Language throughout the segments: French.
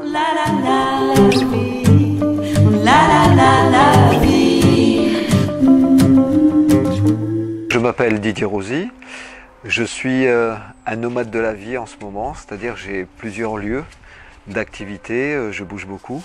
la la la la vie, la la la la vie. Je m'appelle Didier Rosy, je suis un nomade de la vie en ce moment, c'est-à-dire j'ai plusieurs lieux d'activité, je bouge beaucoup.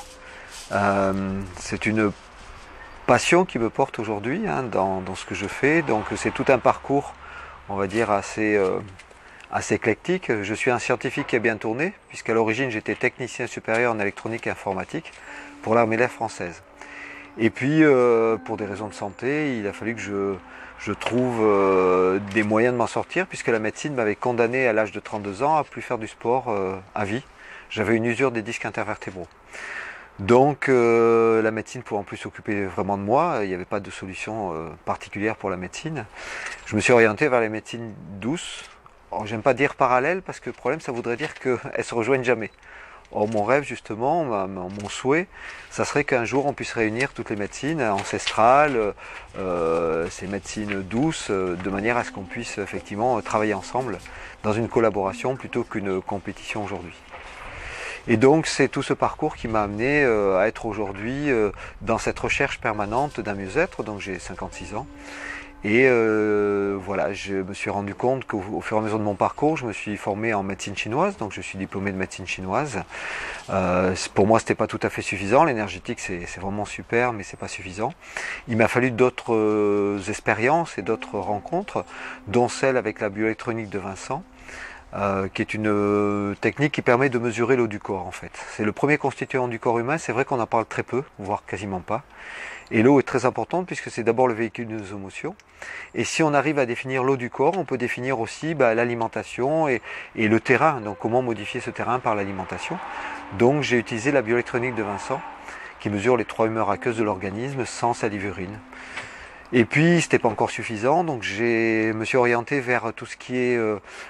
C'est une passion qui me porte aujourd'hui dans ce que je fais, donc c'est tout un parcours, on va dire, assez éclectique. Je suis un scientifique qui a bien tourné, puisqu'à l'origine j'étais technicien supérieur en électronique et informatique pour l'armée de l'air française. Et puis pour des raisons de santé, il a fallu que je trouve des moyens de m'en sortir, puisque la médecine m'avait condamné à l'âge de 32 ans à plus faire du sport à vie. J'avais une usure des disques intervertébraux. Donc la médecine pouvait en plus s'occuper vraiment de moi, il n'y avait pas de solution particulière pour la médecine. Je me suis orienté vers les médecines douces. J'aime pas dire parallèles, parce que le problème ça voudrait dire qu'elles ne se rejoignent jamais. Or mon rêve justement, mon souhait, ça serait qu'un jour on puisse réunir toutes les médecines ancestrales, ces médecines douces, de manière à ce qu'on puisse effectivement travailler ensemble dans une collaboration plutôt qu'une compétition aujourd'hui. Et donc c'est tout ce parcours qui m'a amené à être aujourd'hui dans cette recherche permanente d'un mieux-être. Donc j'ai 56 ans et voilà, je me suis rendu compte qu'au fur et à mesure de mon parcours, je me suis formé en médecine chinoise, donc je suis diplômé de médecine chinoise. Pour moi c'était pas tout à fait suffisant, l'énergétique c'est vraiment super mais c'est pas suffisant. Il m'a fallu d'autres expériences et d'autres rencontres, dont celle avec la bioélectronique de Vincent. Qui est une technique qui permet de mesurer l'eau du corps en fait. C'est le premier constituant du corps humain, c'est vrai qu'on en parle très peu, voire quasiment pas. Et l'eau est très importante puisque c'est d'abord le véhicule de nos émotions. Et si on arrive à définir l'eau du corps, on peut définir aussi l'alimentation et le terrain, donc comment modifier ce terrain par l'alimentation. Donc j'ai utilisé la bioélectronique de Vincent, qui mesure les 3 humeurs aqueuses de l'organisme sans salive urine. Et puis, c'était pas encore suffisant, donc je me suis orienté vers tout ce qui est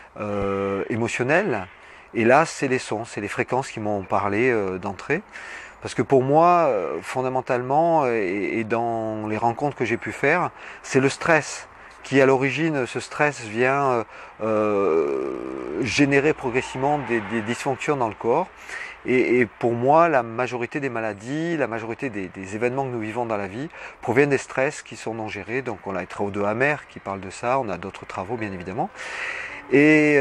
émotionnel. Et là, c'est les sons, c'est les fréquences qui m'ont parlé d'entrée. Parce que pour moi, fondamentalement, et dans les rencontres que j'ai pu faire, c'est le stress qui, à l'origine, ce stress vient générer progressivement des dysfonctions dans le corps. Et pour moi, la majorité des maladies, la majorité des événements que nous vivons dans la vie proviennent des stress qui sont non gérés. Donc on a les travaux de Hammer qui parlent de ça, on a d'autres travaux bien évidemment. Et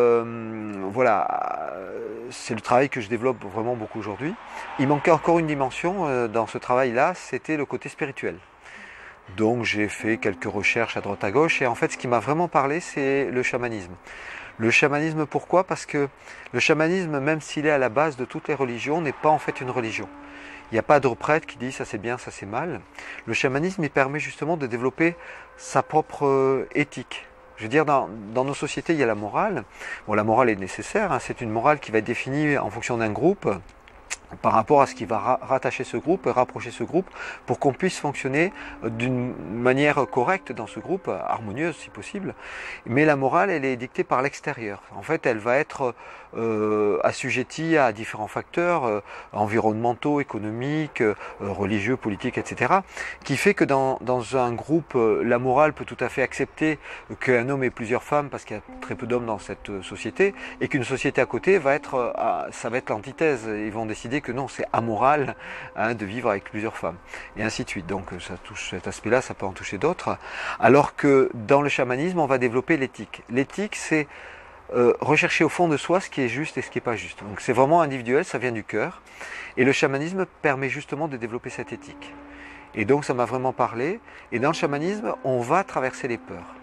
voilà, c'est le travail que je développe vraiment beaucoup aujourd'hui. Il manquait encore une dimension dans ce travail-là, c'était le côté spirituel. Donc j'ai fait quelques recherches à droite à gauche et en fait ce qui m'a vraiment parlé c'est le chamanisme. Le chamanisme pourquoi? Parce que le chamanisme, même s'il est à la base de toutes les religions, n'est pas en fait une religion. Il n'y a pas de prêtre qui dit ça c'est bien, ça c'est mal. Le chamanisme il permet justement de développer sa propre éthique. Je veux dire, dans nos sociétés il y a la morale. Bon, la morale est nécessaire, c'est une morale qui va être définie en fonction d'un groupe, par rapport à ce qui va rattacher ce groupe, rapprocher ce groupe, pour qu'on puisse fonctionner d'une manière correcte dans ce groupe, harmonieuse si possible. Mais la morale, elle est dictée par l'extérieur. En fait, elle va être assujettie à différents facteurs environnementaux, économiques, religieux, politiques, etc. Qui fait que dans un groupe, la morale peut tout à fait accepter qu'un homme ait plusieurs femmes, parce qu'il y a très peu d'hommes dans cette société, et qu'une société à côté va être, ça va être l'antithèse. Ils vont décider que non, c'est amoral de vivre avec plusieurs femmes, et ainsi de suite. Donc ça touche cet aspect-là, ça peut en toucher d'autres. Alors que dans le chamanisme, on va développer l'éthique. L'éthique, c'est rechercher au fond de soi ce qui est juste et ce qui n'est pas juste. Donc c'est vraiment individuel, ça vient du cœur. Et le chamanisme permet justement de développer cette éthique. Et donc ça m'a vraiment parlé. Et dans le chamanisme, on va traverser les peurs.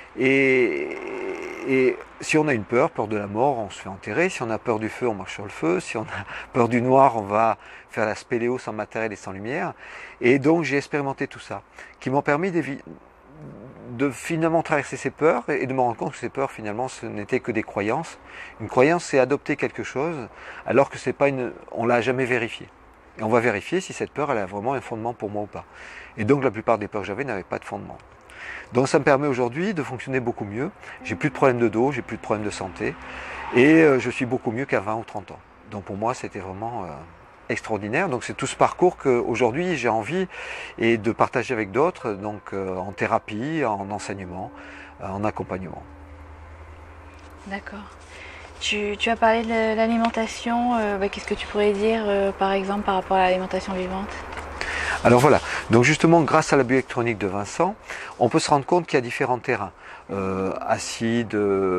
Et si on a une peur de la mort, on se fait enterrer. Si on a peur du feu, on marche sur le feu. Si on a peur du noir, on va faire la spéléo sans matériel et sans lumière. Et donc j'ai expérimenté tout ça, qui m'ont permis de finalement traverser ces peurs et de me rendre compte que ces peurs finalement ce n'étaient que des croyances. Une croyance c'est adopter quelque chose alors que c'est pas on l'a jamais vérifié. Et on va vérifier si cette peur elle a vraiment un fondement pour moi ou pas. Et donc la plupart des peurs que j'avais n'avaient pas de fondement. Donc ça me permet aujourd'hui de fonctionner beaucoup mieux. J'ai plus de problèmes de dos, j'ai plus de problèmes de santé et je suis beaucoup mieux qu'à 20 ou 30 ans. Donc pour moi c'était vraiment extraordinaire. Donc c'est tout ce parcours qu'aujourd'hui j'ai envie et de partager avec d'autres, donc en thérapie, en enseignement, en accompagnement. D'accord. Tu as parlé de l'alimentation. Qu'est-ce que tu pourrais dire, par exemple, par rapport à l'alimentation vivante? Alors voilà, donc justement grâce à la bioélectronique de Vincent, on peut se rendre compte qu'il y a différents terrains. Acides,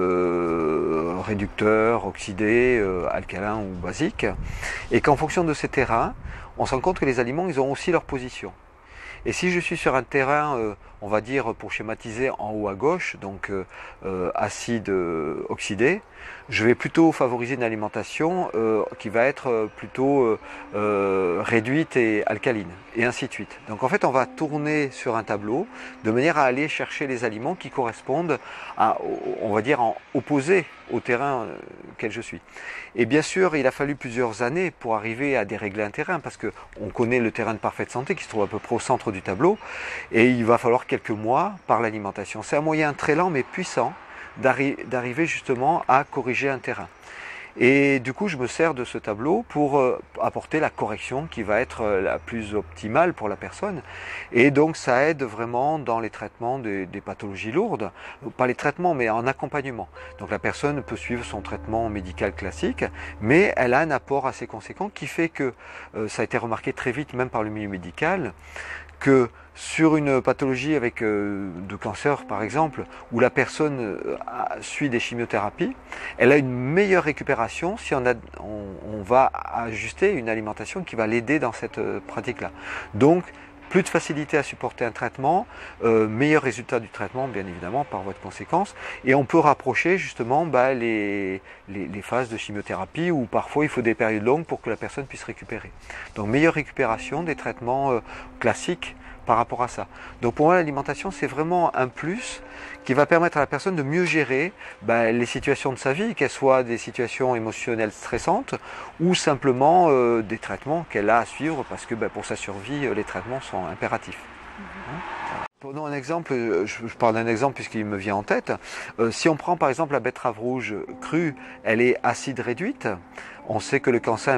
réducteurs, oxydés, alcalins ou basiques. Et qu'en fonction de ces terrains, on se rend compte que les aliments, ils ont aussi leur position. Et si je suis sur un terrain, on va dire pour schématiser en haut à gauche, donc acide oxydé, je vais plutôt favoriser une alimentation qui va être plutôt réduite et alcaline, et ainsi de suite. Donc en fait, on va tourner sur un tableau de manière à aller chercher les aliments qui correspondent à, on va dire, en opposé au terrain auquel je suis. Et bien sûr, il a fallu plusieurs années pour arriver à dérégler un terrain, parce qu'on connaît le terrain de parfaite santé qui se trouve à peu près au centre du tableau, et il va falloir quelques mois par l'alimentation. C'est un moyen très lent mais puissant d'arriver justement à corriger un terrain. Et du coup, je me sers de ce tableau pour apporter la correction qui va être la plus optimale pour la personne. Et donc, ça aide vraiment dans les traitements des pathologies lourdes. Pas les traitements, mais en accompagnement. Donc, la personne peut suivre son traitement médical classique, mais elle a un apport assez conséquent qui fait que, ça a été remarqué très vite, même par le milieu médical, que sur une pathologie avec de cancer par exemple, où la personne suit des chimiothérapies, elle a une meilleure récupération si on va ajuster une alimentation qui va l'aider dans cette pratique-là. Donc, plus de facilité à supporter un traitement, meilleur résultat du traitement bien évidemment par voie de conséquence, et on peut rapprocher justement les phases de chimiothérapie où parfois il faut des périodes longues pour que la personne puisse récupérer. Donc meilleure récupération des traitements classiques par rapport à ça. Donc pour moi l'alimentation c'est vraiment un plus qui va permettre à la personne de mieux gérer les situations de sa vie, qu'elles soient des situations émotionnelles stressantes ou simplement des traitements qu'elle a à suivre parce que pour sa survie les traitements sont impératifs. Prenons un exemple, je parle d'un exemple puisqu'il me vient en tête. Si on prend par exemple la betterave rouge crue, elle est acide réduite. On sait que le cancer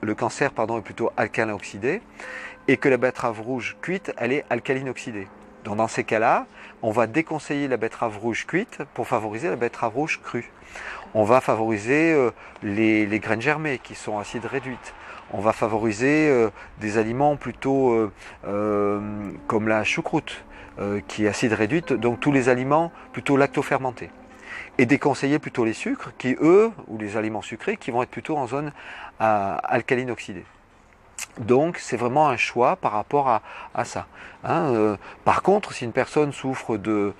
est plutôt alcalin oxydé et que la betterave rouge cuite, elle est alcaline oxydée. Donc dans ces cas-là, on va déconseiller la betterave rouge cuite pour favoriser la betterave rouge crue. On va favoriser les graines germées qui sont acides réduites. On va favoriser des aliments plutôt comme la choucroute qui est acide réduite, donc tous les aliments plutôt lactofermentés. Et déconseiller plutôt les sucres qui, eux, ou les aliments sucrés, qui vont être plutôt en zone alcaline oxydée. Donc c'est vraiment un choix par rapport à ça. Par contre, si une personne souffre de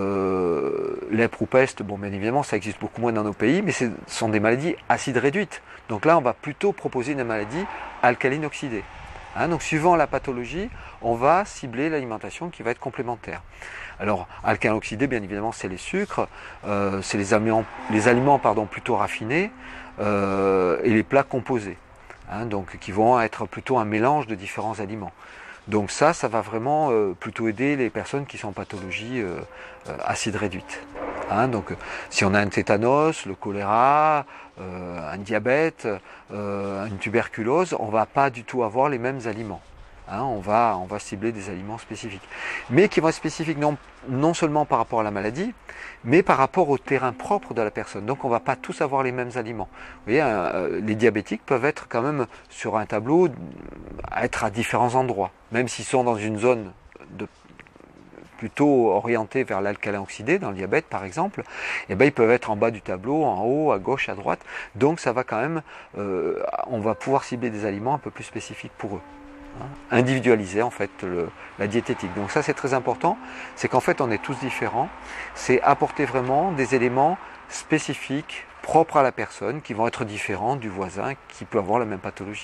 lèpre ou peste, bon bien évidemment ça existe beaucoup moins dans nos pays, mais ce sont des maladies acides réduites. Donc là on va plutôt proposer une maladie alcaline oxydée. Donc suivant la pathologie, on va cibler l'alimentation qui va être complémentaire. Alors alcaline oxydé, bien évidemment c'est les sucres, c'est les aliments plutôt raffinés et les plats composés. Donc qui vont être plutôt un mélange de différents aliments. Donc ça va vraiment plutôt aider les personnes qui sont en pathologie acide réduite. Donc si on a un tétanos, le choléra, un diabète, une tuberculose, on ne va pas du tout avoir les mêmes aliments. On va cibler des aliments spécifiques. Mais qui vont être spécifiques non seulement par rapport à la maladie, mais par rapport au terrain propre de la personne. Donc on ne va pas tous avoir les mêmes aliments. Vous voyez, les diabétiques peuvent être quand même sur un tableau, être à différents endroits. Même s'ils sont dans une zone plutôt orientés vers l'alcalin oxydé, dans le diabète par exemple, ils peuvent être en bas du tableau, en haut, à gauche, à droite. Donc ça va quand même, on va pouvoir cibler des aliments un peu plus spécifiques pour eux. Individualiser en fait la diététique. Donc ça c'est très important, c'est qu'en fait on est tous différents, c'est apporter vraiment des éléments spécifiques, propres à la personne, qui vont être différents du voisin qui peut avoir la même pathologie.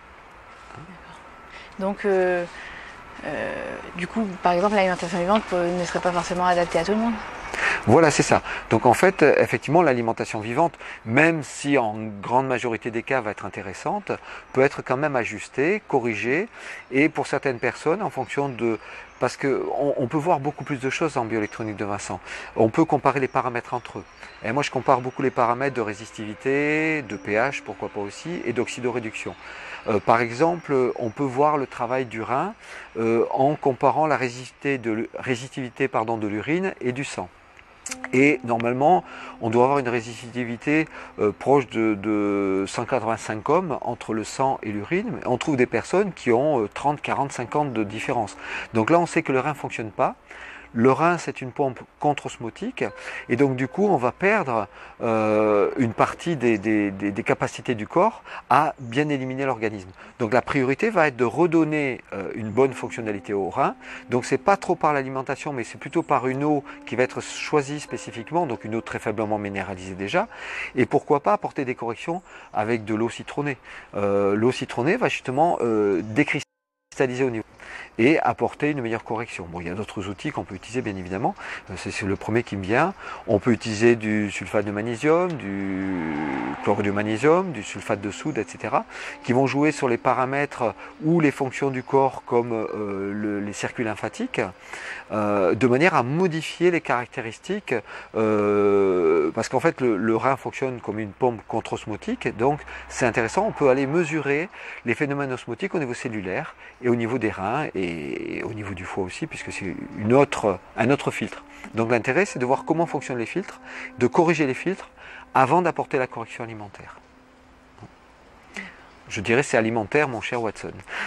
Donc du coup, par exemple, l'alimentation vivante ne serait pas forcément adaptée à tout le monde. Voilà, c'est ça. Donc en fait, effectivement, l'alimentation vivante, même si en grande majorité des cas va être intéressante, peut être quand même ajustée, corrigée, et pour certaines personnes, en fonction de... Parce qu'on peut voir beaucoup plus de choses en bioélectronique de Vincent. On peut comparer les paramètres entre eux. Et moi, je compare beaucoup les paramètres de résistivité, de pH, pourquoi pas aussi, et d'oxydoréduction. Par exemple, on peut voir le travail du rein en comparant la résistivité de l'urine et du sang. Et normalement, on doit avoir une résistivité proche de 185 ohms entre le sang et l'urine. On trouve des personnes qui ont 30, 40, 50 de différence. Donc là, on sait que le rein ne fonctionne pas. Le rein, c'est une pompe contre-osmotique, et donc du coup, on va perdre une partie des capacités du corps à bien éliminer l'organisme. Donc la priorité va être de redonner une bonne fonctionnalité au rein. Donc c'est pas trop par l'alimentation, mais c'est plutôt par une eau qui va être choisie spécifiquement, donc une eau très faiblement minéralisée déjà. Et pourquoi pas apporter des corrections avec de l'eau citronnée. L'eau citronnée va justement décristalliser au niveau et apporter une meilleure correction. Bon, il y a d'autres outils qu'on peut utiliser bien évidemment, c'est le premier qui me vient. On peut utiliser du sulfate de magnésium, du chlorure de magnésium, du sulfate de soude, etc. qui vont jouer sur les paramètres ou les fonctions du corps comme les circuits lymphatiques, de manière à modifier les caractéristiques, parce qu'en fait le rein fonctionne comme une pompe contre-osmotique, donc c'est intéressant, on peut aller mesurer les phénomènes osmotiques au niveau cellulaire et au niveau des reins et au niveau du foie aussi, puisque c'est un autre filtre. Donc l'intérêt, c'est de voir comment fonctionnent les filtres, de corriger les filtres avant d'apporter la correction alimentaire. Je dirais c'est alimentaire, mon cher Watson.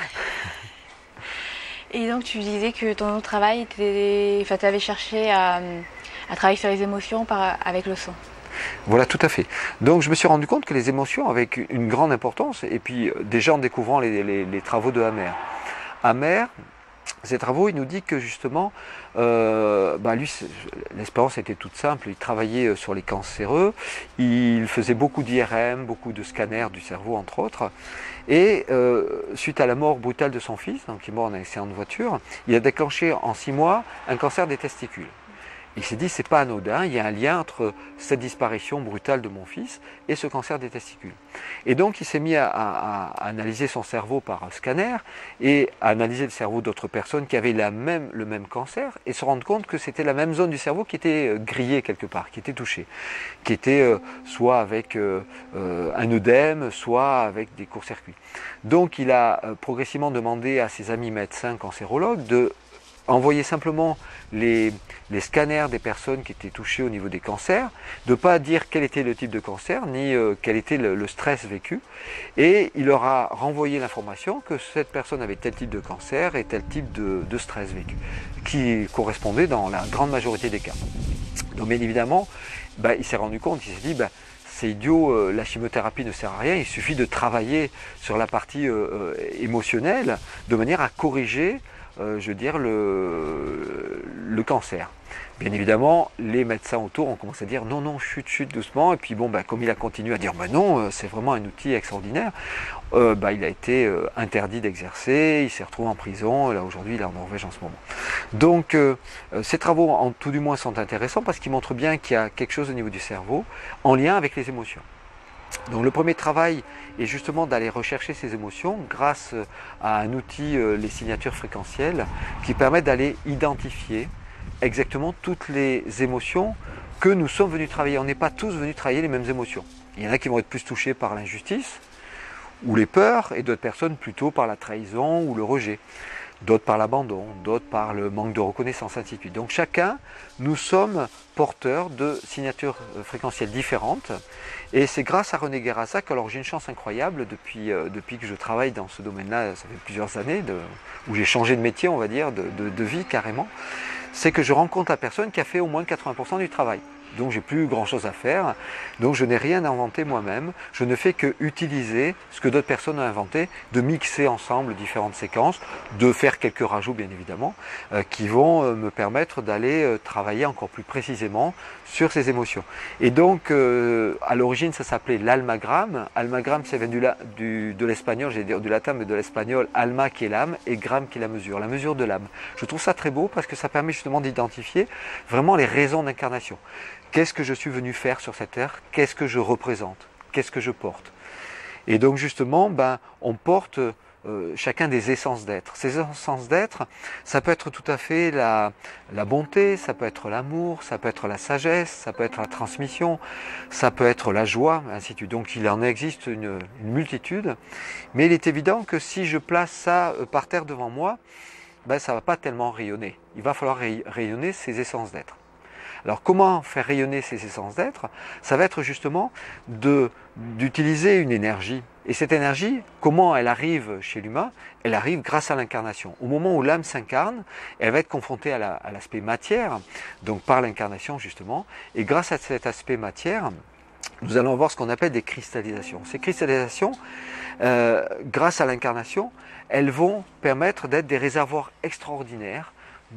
Et donc tu disais que ton autre travail, tu avais cherché à travailler sur les émotions avec le son. Voilà, tout à fait. Donc je me suis rendu compte que les émotions avaient une grande importance, et puis déjà en découvrant les travaux de Hammer. Hammer, ces travaux, il nous dit que justement, lui, l'expérience était toute simple. Il travaillait sur les cancéreux, il faisait beaucoup d'IRM, beaucoup de scanners du cerveau, entre autres. Et suite à la mort brutale de son fils, donc il est mort en accident de voiture, il a déclenché en 6 mois un cancer des testicules. Il s'est dit, c'est pas anodin, il y a un lien entre cette disparition brutale de mon fils et ce cancer des testicules. Et donc, il s'est mis à analyser son cerveau par scanner et à analyser le cerveau d'autres personnes qui avaient le même cancer et se rendre compte que c'était la même zone du cerveau qui était grillée quelque part, qui était touchée, qui était soit avec un œdème, soit avec des courts-circuits. Donc, il a progressivement demandé à ses amis médecins cancérologues de envoyer simplement les scanners des personnes qui étaient touchées au niveau des cancers, de ne pas dire quel était le type de cancer, ni quel était le stress vécu, et il leur a renvoyé l'information que cette personne avait tel type de cancer et tel type de stress vécu, qui correspondait dans la grande majorité des cas. Donc bien évidemment, il s'est rendu compte, il s'est dit, c'est idiot, la chimiothérapie ne sert à rien, il suffit de travailler sur la partie émotionnelle, de manière à corriger je veux dire, le cancer. Bien évidemment, les médecins autour ont commencé à dire non, non, chute doucement. Et puis bon, comme il a continué à dire non, c'est vraiment un outil extraordinaire, il a été interdit d'exercer, il s'est retrouvé en prison. Là aujourd'hui, il est en Norvège en ce moment. Donc, ces travaux, en tout du moins, sont intéressants parce qu'ils montrent bien qu'il y a quelque chose au niveau du cerveau en lien avec les émotions. Donc le premier travail est justement d'aller rechercher ces émotions grâce à un outil, les signatures fréquentielles, qui permettent d'aller identifier exactement toutes les émotions que nous sommes venus travailler. On n'est pas tous venus travailler les mêmes émotions. Il y en a qui vont être plus touchés par l'injustice ou les peurs, et d'autres personnes plutôt par la trahison ou le rejet. D'autres par l'abandon, d'autres par le manque de reconnaissance, ainsi de suite. Donc chacun, nous sommes porteurs de signatures fréquentielles différentes, et c'est grâce à René Guérazac, alors j'ai une chance incroyable depuis que je travaille dans ce domaine-là, ça fait plusieurs années, où j'ai changé de métier, on va dire, de vie carrément, c'est que je rencontre la personne qui a fait au moins 80% du travail. Donc j'ai plus grand chose à faire, donc je n'ai rien inventé moi-même, je ne fais que utiliser ce que d'autres personnes ont inventé, de mixer ensemble différentes séquences, de faire quelques rajouts bien évidemment, qui vont me permettre d'aller travailler encore plus précisément sur ces émotions. Et donc à l'origine ça s'appelait l'almagramme. Almagramme ça vient de l'espagnol, j'allais dire du latin, mais de l'espagnol alma qui est l'âme et gramme qui est la mesure de l'âme. Je trouve ça très beau parce que ça permet justement d'identifier vraiment les raisons d'incarnation. Qu'est-ce que je suis venu faire sur cette terre? Qu'est-ce que je représente? Qu'est-ce que je porte? Et donc justement, on porte chacun des essences d'être. Ces essences d'être, ça peut être tout à fait la bonté, ça peut être l'amour, ça peut être la sagesse, ça peut être la transmission, ça peut être la joie, ainsi de suite. Donc il en existe une multitude, mais il est évident que si je place ça par terre devant moi, ça ne va pas tellement rayonner. Il va falloir rayonner ces essences d'être. Alors comment faire rayonner ces essences d'être? Ça va être justement d'utiliser une énergie. Et cette énergie, comment elle arrive chez l'humain? Elle arrive grâce à l'incarnation. Au moment où l'âme s'incarne, elle va être confrontée à l'aspect matière, donc par l'incarnation justement. Et grâce à cet aspect matière, nous allons voir ce qu'on appelle des cristallisations. Ces cristallisations, grâce à l'incarnation, elles vont permettre d'être des réservoirs extraordinaires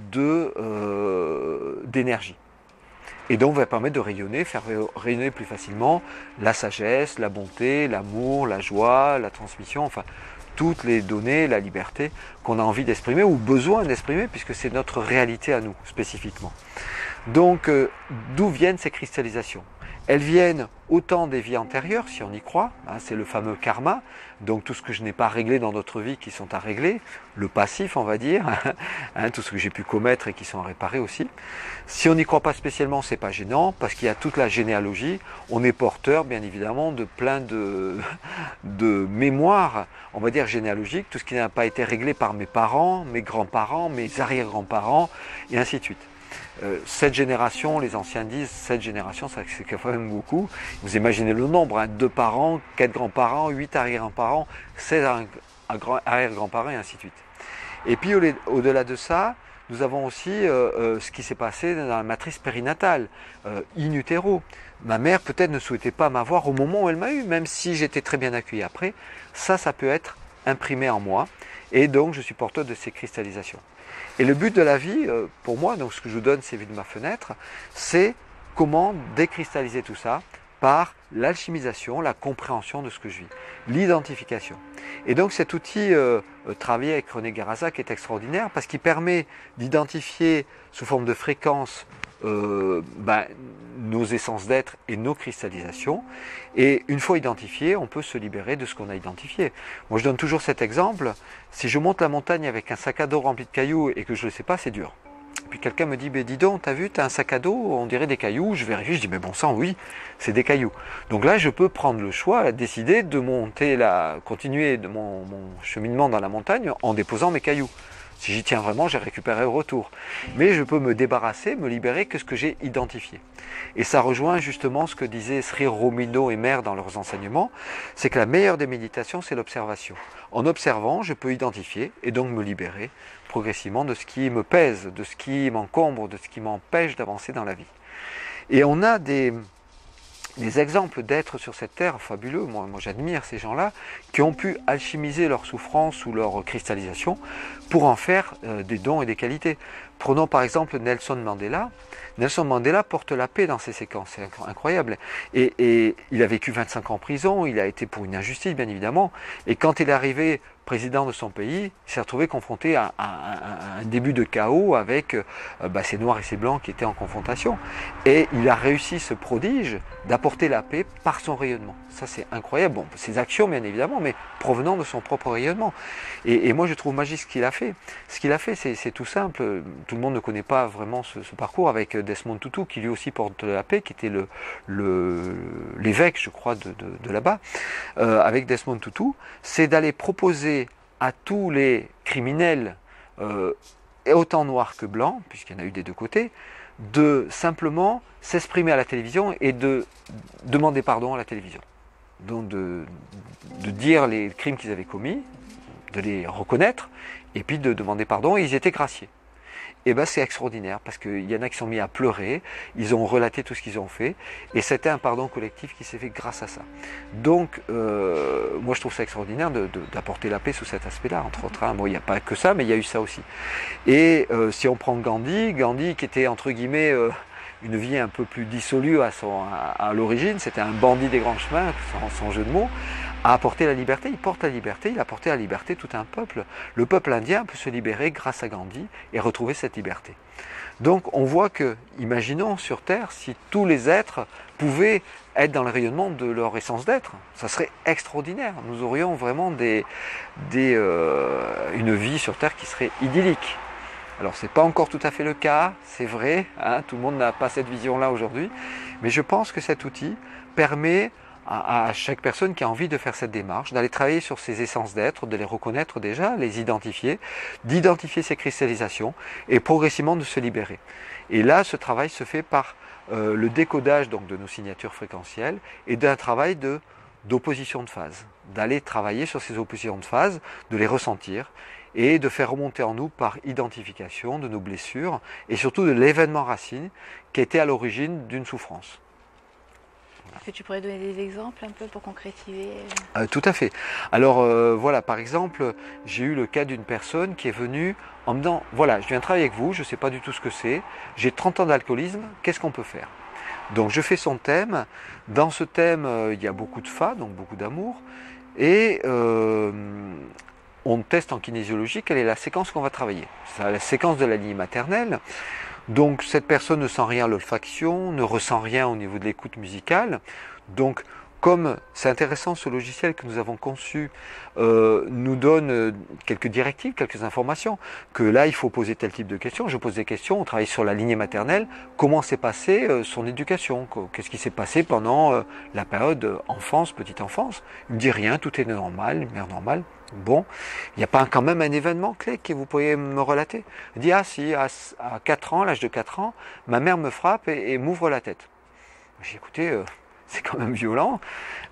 d'énergie. Et donc va permettre de rayonner, faire rayonner plus facilement la sagesse, la bonté, l'amour, la joie, la transmission, enfin toutes les données, la liberté qu'on a envie d'exprimer ou besoin d'exprimer puisque c'est notre réalité à nous spécifiquement. Donc d'où viennent ces cristallisations? Elles viennent autant des vies antérieures, si on y croit, hein, c'est le fameux karma, donc tout ce que je n'ai pas réglé dans notre vie qui sont à régler, le passif on va dire, hein, tout ce que j'ai pu commettre et qui sont à réparer aussi. Si on n'y croit pas spécialement, c'est pas gênant, parce qu'il y a toute la généalogie, on est porteur bien évidemment de plein de mémoires, on va dire généalogiques, tout ce qui n'a pas été réglé par mes parents, mes grands-parents, mes arrière-grands-parents, et ainsi de suite. Cette génération, les anciens disent, cette génération, c'est quand même beaucoup. Vous imaginez le nombre, hein, 2 parents, 4 grands-parents, 8 arrière-grands-parents, 16 arrière-grands-parents et ainsi de suite. Et puis au-delà de ça, nous avons aussi ce qui s'est passé dans la matrice périnatale, in utero. Ma mère peut-être ne souhaitait pas m'avoir au moment où elle m'a eu, même si j'étais très bien accueilli après. Ça peut être imprimé en moi et donc je suis porteur de ces cristallisations. Et le but de la vie, pour moi, donc ce que je vous donne, c'est vu de ma fenêtre, c'est comment décristalliser tout ça par l'alchimisation, la compréhension de ce que je vis, l'identification. Et donc cet outil travaillé avec René Garazac est extraordinaire parce qu'il permet d'identifier sous forme de fréquence nos essences d'être et nos cristallisations. Et une fois identifié, on peut se libérer de ce qu'on a identifié. Moi, je donne toujours cet exemple. Si je monte la montagne avec un sac à dos rempli de cailloux et que je ne le sais pas, c'est dur. Et puis quelqu'un me dit, dis donc, t'as vu, t'as un sac à dos, on dirait des cailloux. Je vérifie, je dis, mais bon sang, oui, c'est des cailloux. Donc là, je peux prendre le choix, décider de continuer de mon cheminement dans la montagne en déposant mes cailloux. Si j'y tiens vraiment, j'ai récupéré au retour. Mais je peux me débarrasser, me libérer que ce que j'ai identifié. Et ça rejoint justement ce que disaient Sri Aurobindo et Mère dans leurs enseignements, c'est que la meilleure des méditations, c'est l'observation. En observant, je peux identifier et donc me libérer progressivement de ce qui me pèse, de ce qui m'encombre, de ce qui m'empêche d'avancer dans la vie. Et on a des exemples d'êtres sur cette terre fabuleux, moi j'admire ces gens-là, qui ont pu alchimiser leur souffrance ou leur cristallisation pour en faire des dons et des qualités. Prenons par exemple Nelson Mandela. Nelson Mandela porte la paix dans ses séquences, c'est incroyable. Et il a vécu 25 ans en prison, il a été pour une injustice bien évidemment, et quand il est arrivé président de son pays, il s'est retrouvé confronté à un début de chaos avec ces noirs et ces blancs qui étaient en confrontation. Et il a réussi ce prodige d'apporter la paix par son rayonnement. Ça c'est incroyable. Bon, ses actions bien évidemment, mais provenant de son propre rayonnement. Et moi je trouve magique ce qu'il a fait. Ce qu'il a fait c'est tout simple. Tout le monde ne connaît pas vraiment ce parcours avec Desmond Tutu qui lui aussi porte la paix, qui était l'évêque je crois de là-bas. Avec Desmond Tutu, c'est d'aller proposer à tous les criminels, autant noirs que blancs, puisqu'il y en a eu des deux côtés, de simplement s'exprimer à la télévision et de demander pardon à la télévision. Donc de dire les crimes qu'ils avaient commis, de les reconnaître, et puis de demander pardon, et ils étaient graciés. Et bien c'est extraordinaire, parce qu'il y en a qui sont mis à pleurer, ils ont relaté tout ce qu'ils ont fait, et c'était un pardon collectif qui s'est fait grâce à ça. Donc, moi je trouve ça extraordinaire d'apporter la paix sous cet aspect-là, entre autres. Hein. Bon, il n'y a pas que ça, mais il y a eu ça aussi. Et si on prend Gandhi qui était entre guillemets une vie un peu plus dissolue à l'origine, c'était un bandit des grands chemins, sans jeu de mots, a apporté la liberté, il porte la liberté, il a apporté la liberté tout un peuple. Le peuple indien peut se libérer grâce à Gandhi et retrouver cette liberté. Donc on voit que, imaginons sur Terre, si tous les êtres pouvaient être dans le rayonnement de leur essence d'être, ça serait extraordinaire. Nous aurions vraiment une vie sur Terre qui serait idyllique. Alors ce n'est pas encore tout à fait le cas, c'est vrai, hein, tout le monde n'a pas cette vision-là aujourd'hui, mais je pense que cet outil permet à chaque personne qui a envie de faire cette démarche, d'aller travailler sur ses essences d'être, de les reconnaître déjà, les identifier, d'identifier ces cristallisations et progressivement de se libérer. Et là, ce travail se fait par le décodage donc, de nos signatures fréquentielles et d'un travail d'opposition de phase, d'aller travailler sur ces oppositions de phase, de les ressentir et de faire remonter en nous par identification de nos blessures et surtout de l'événement racine qui était à l'origine d'une souffrance. Est-ce que tu pourrais donner des exemples un peu pour concrétiser? Tout à fait. Alors voilà, par exemple, j'ai eu le cas d'une personne qui est venue en me disant, voilà, je viens travailler avec vous, je ne sais pas du tout ce que c'est, j'ai 30 ans d'alcoolisme, qu'est-ce qu'on peut faire? Donc je fais son thème. Dans ce thème, il y a beaucoup de fa, donc beaucoup d'amour, et on teste en kinésiologie quelle est la séquence qu'on va travailler. C'est la séquence de la lignée maternelle. Donc cette personne ne sent rien à l'olfaction, ne ressent rien au niveau de l'écoute musicale. Donc comme c'est intéressant, ce logiciel que nous avons conçu nous donne quelques directives, quelques informations, que là il faut poser tel type de questions. Je pose des questions, on travaille sur la lignée maternelle, comment s'est passée son éducation, qu'est-ce qui s'est passé pendant la période enfance, petite enfance. Il me dit rien, tout est normal, une mère normale. Bon, il n'y a pas quand même un événement clé que vous pourriez me relater? Il dit, ah si, à 4 ans, à l'âge de 4 ans, ma mère me frappe et m'ouvre la tête. J'ai écouté, c'est quand même violent.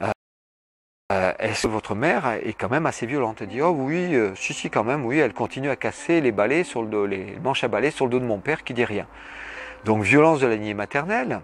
Est-ce que votre mère est quand même assez violente? Elle dit, oh oui, si quand même, oui, elle continue à casser les balais sur le dos, les manches à balais sur le dos de mon père qui dit rien. Donc violence de la lignée maternelle.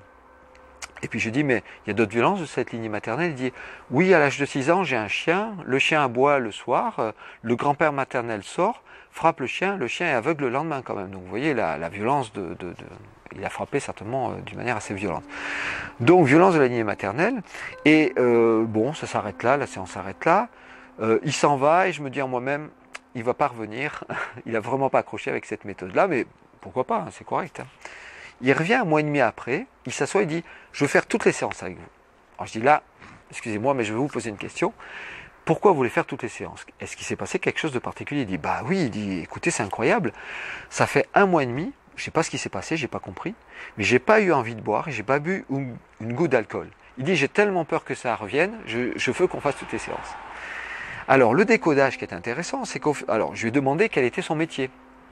Et puis je dis, mais il y a d'autres violences de cette lignée maternelle. Il dit, oui, à l'âge de 6 ans, j'ai un chien, le chien aboie le soir, le grand-père maternel sort, frappe le chien est aveugle le lendemain quand même. Donc vous voyez la violence il a frappé certainement d'une manière assez violente. Donc violence de la lignée maternelle, et bon, ça s'arrête là, la séance s'arrête là, il s'en va, et je me dis en moi-même, il ne va pas revenir, il n'a vraiment pas accroché avec cette méthode-là, mais pourquoi pas, hein, c'est correct. Hein. Il revient 1 mois et demi après, il s'assoit et dit, je veux faire toutes les séances avec vous. Alors je dis là, excusez-moi, mais je vais vous poser une question. Pourquoi vous voulez faire toutes les séances? Est-ce qu'il s'est passé quelque chose de particulier? Il dit, bah oui, il dit, écoutez, c'est incroyable, ça fait 1 mois et demi, je ne sais pas ce qui s'est passé, j'ai pas compris, mais j'ai pas eu envie de boire, et j'ai pas bu une goutte d'alcool. Il dit, j'ai tellement peur que ça revienne, je veux qu'on fasse toutes les séances. Alors le décodage qui est intéressant, c'est alors je lui ai demandé quel était son métier.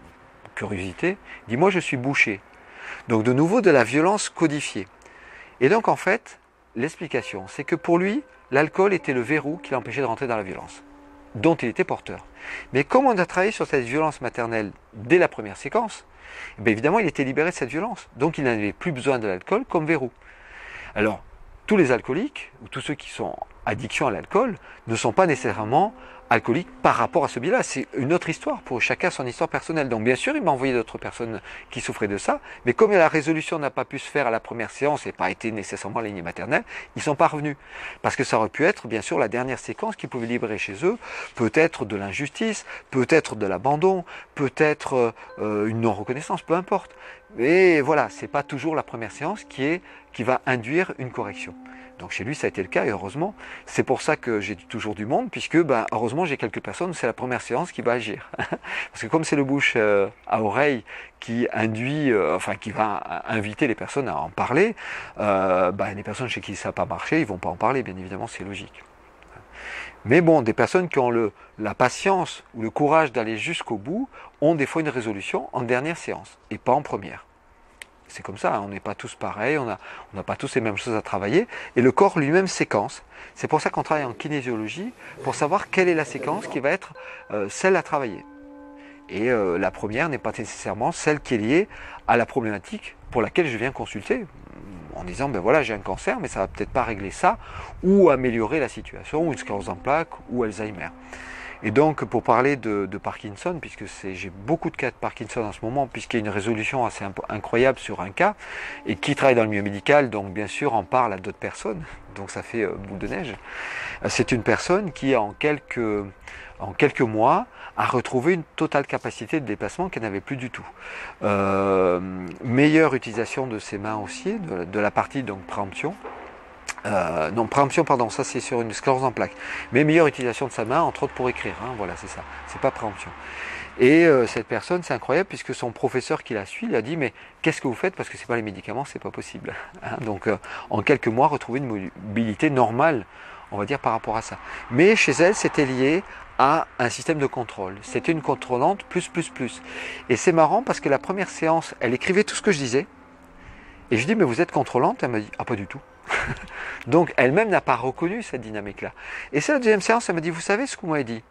Curiosité, il dit, moi je suis boucher. Donc de nouveau de la violence codifiée. Et donc en fait, l'explication, c'est que pour lui, l'alcool était le verrou qui l'empêchait de rentrer dans la violence, dont il était porteur. Mais comme on a travaillé sur cette violence maternelle dès la première séquence, bien évidemment il était libéré de cette violence. Donc il n'avait plus besoin de l'alcool comme verrou. Alors, tous les alcooliques, ou tous ceux qui sont addictions à l'alcool, ne sont pas nécessairement alcoolique par rapport à ce biais-là. C'est une autre histoire, pour chacun son histoire personnelle. Donc bien sûr, il m'a envoyé d'autres personnes qui souffraient de ça, mais comme la résolution n'a pas pu se faire à la première séance et pas été nécessairement la lignée maternelle, ils ne sont pas revenus. Parce que ça aurait pu être, bien sûr, la dernière séquence qui pouvait libérer chez eux, peut-être de l'injustice, peut-être de l'abandon, peut-être une non-reconnaissance, peu importe. Mais voilà, c'est pas toujours la première séance qui va induire une correction. Donc chez lui, ça a été le cas, et heureusement. C'est pour ça que j'ai toujours du monde, puisque heureusement, j'ai quelques personnes, c'est la première séance qui va agir. Parce que comme c'est le bouche à oreille qui induit, qui va inviter les personnes à en parler, les personnes chez qui ça n'a pas marché, ils ne vont pas en parler, bien évidemment, c'est logique. Mais bon, des personnes qui ont la patience ou le courage d'aller jusqu'au bout, ont des fois une résolution en dernière séance, et pas en première. C'est comme ça, on n'est pas tous pareils, on n'a pas tous les mêmes choses à travailler, et le corps lui-même séquence. C'est pour ça qu'on travaille en kinésiologie, pour savoir quelle est la séquence qui va être celle à travailler. Et la première n'est pas nécessairement celle qui est liée à la problématique pour laquelle je viens consulter, en disant, ben voilà, j'ai un cancer, mais ça va peut-être pas régler ça, ou améliorer la situation, ou une sclérose en plaques, ou Alzheimer. Et donc, pour parler de Parkinson, puisque j'ai beaucoup de cas de Parkinson en ce moment, puisqu'il y a une résolution assez incroyable sur un cas, et qui travaille dans le milieu médical, donc bien sûr en parle à d'autres personnes, donc ça fait boule de neige. C'est une personne qui, en quelques mois, a retrouvé une totale capacité de déplacement qu'elle n'avait plus du tout. Meilleure utilisation de ses mains aussi, de la partie donc préemption. Non, préemption, pardon, ça c'est sur une sclérose en plaques. Mais meilleure utilisation de sa main, entre autres pour écrire. Hein, voilà, c'est ça. C'est pas préemption. Et cette personne, c'est incroyable puisque son professeur qui la suit, il a dit mais qu'est-ce que vous faites parce que c'est pas les médicaments, c'est pas possible. Hein, donc en quelques mois, retrouver une mobilité normale, on va dire par rapport à ça. Mais chez elle, c'était lié à un système de contrôle. C'était une contrôlante plus. Et c'est marrant parce que la première séance, elle écrivait tout ce que je disais. Et je dis mais vous êtes contrôlante? Elle m'a dit ah pas du tout. Donc elle-même n'a pas reconnu cette dynamique-là. Et c'est la deuxième séance, elle m'a dit vous savez ce que vous m'avez dit?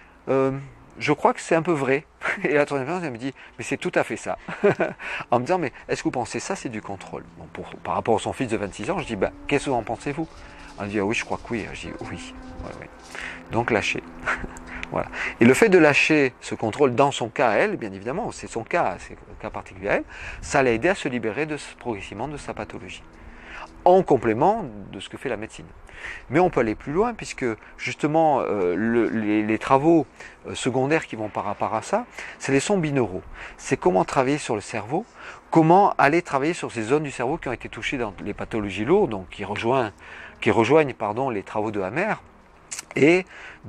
Je crois que c'est un peu vrai. Et la troisième séance, elle me dit, mais c'est tout à fait ça. En me disant, mais est-ce que vous pensez ça, c'est du contrôle? Bon, par rapport à son fils de 26 ans, je dis, bah, qu'est-ce que vous en pensez-vous? Elle me dit, ah oui, je crois que oui. Je dis, oui. Ouais. Donc lâcher. Voilà. Et le fait de lâcher ce contrôle dans son cas à elle, bien évidemment, c'est son cas, c'est un cas particulier à elle, ça l'a aidé à se libérer progressivement de sa pathologie. En complément de ce que fait la médecine. Mais on peut aller plus loin puisque justement les travaux secondaires qui vont par rapport à ça, c'est les sons binauraux. C'est comment travailler sur le cerveau, comment aller travailler sur ces zones du cerveau qui ont été touchées dans les pathologies lourdes, donc qui rejoignent les travaux de Hammer. Et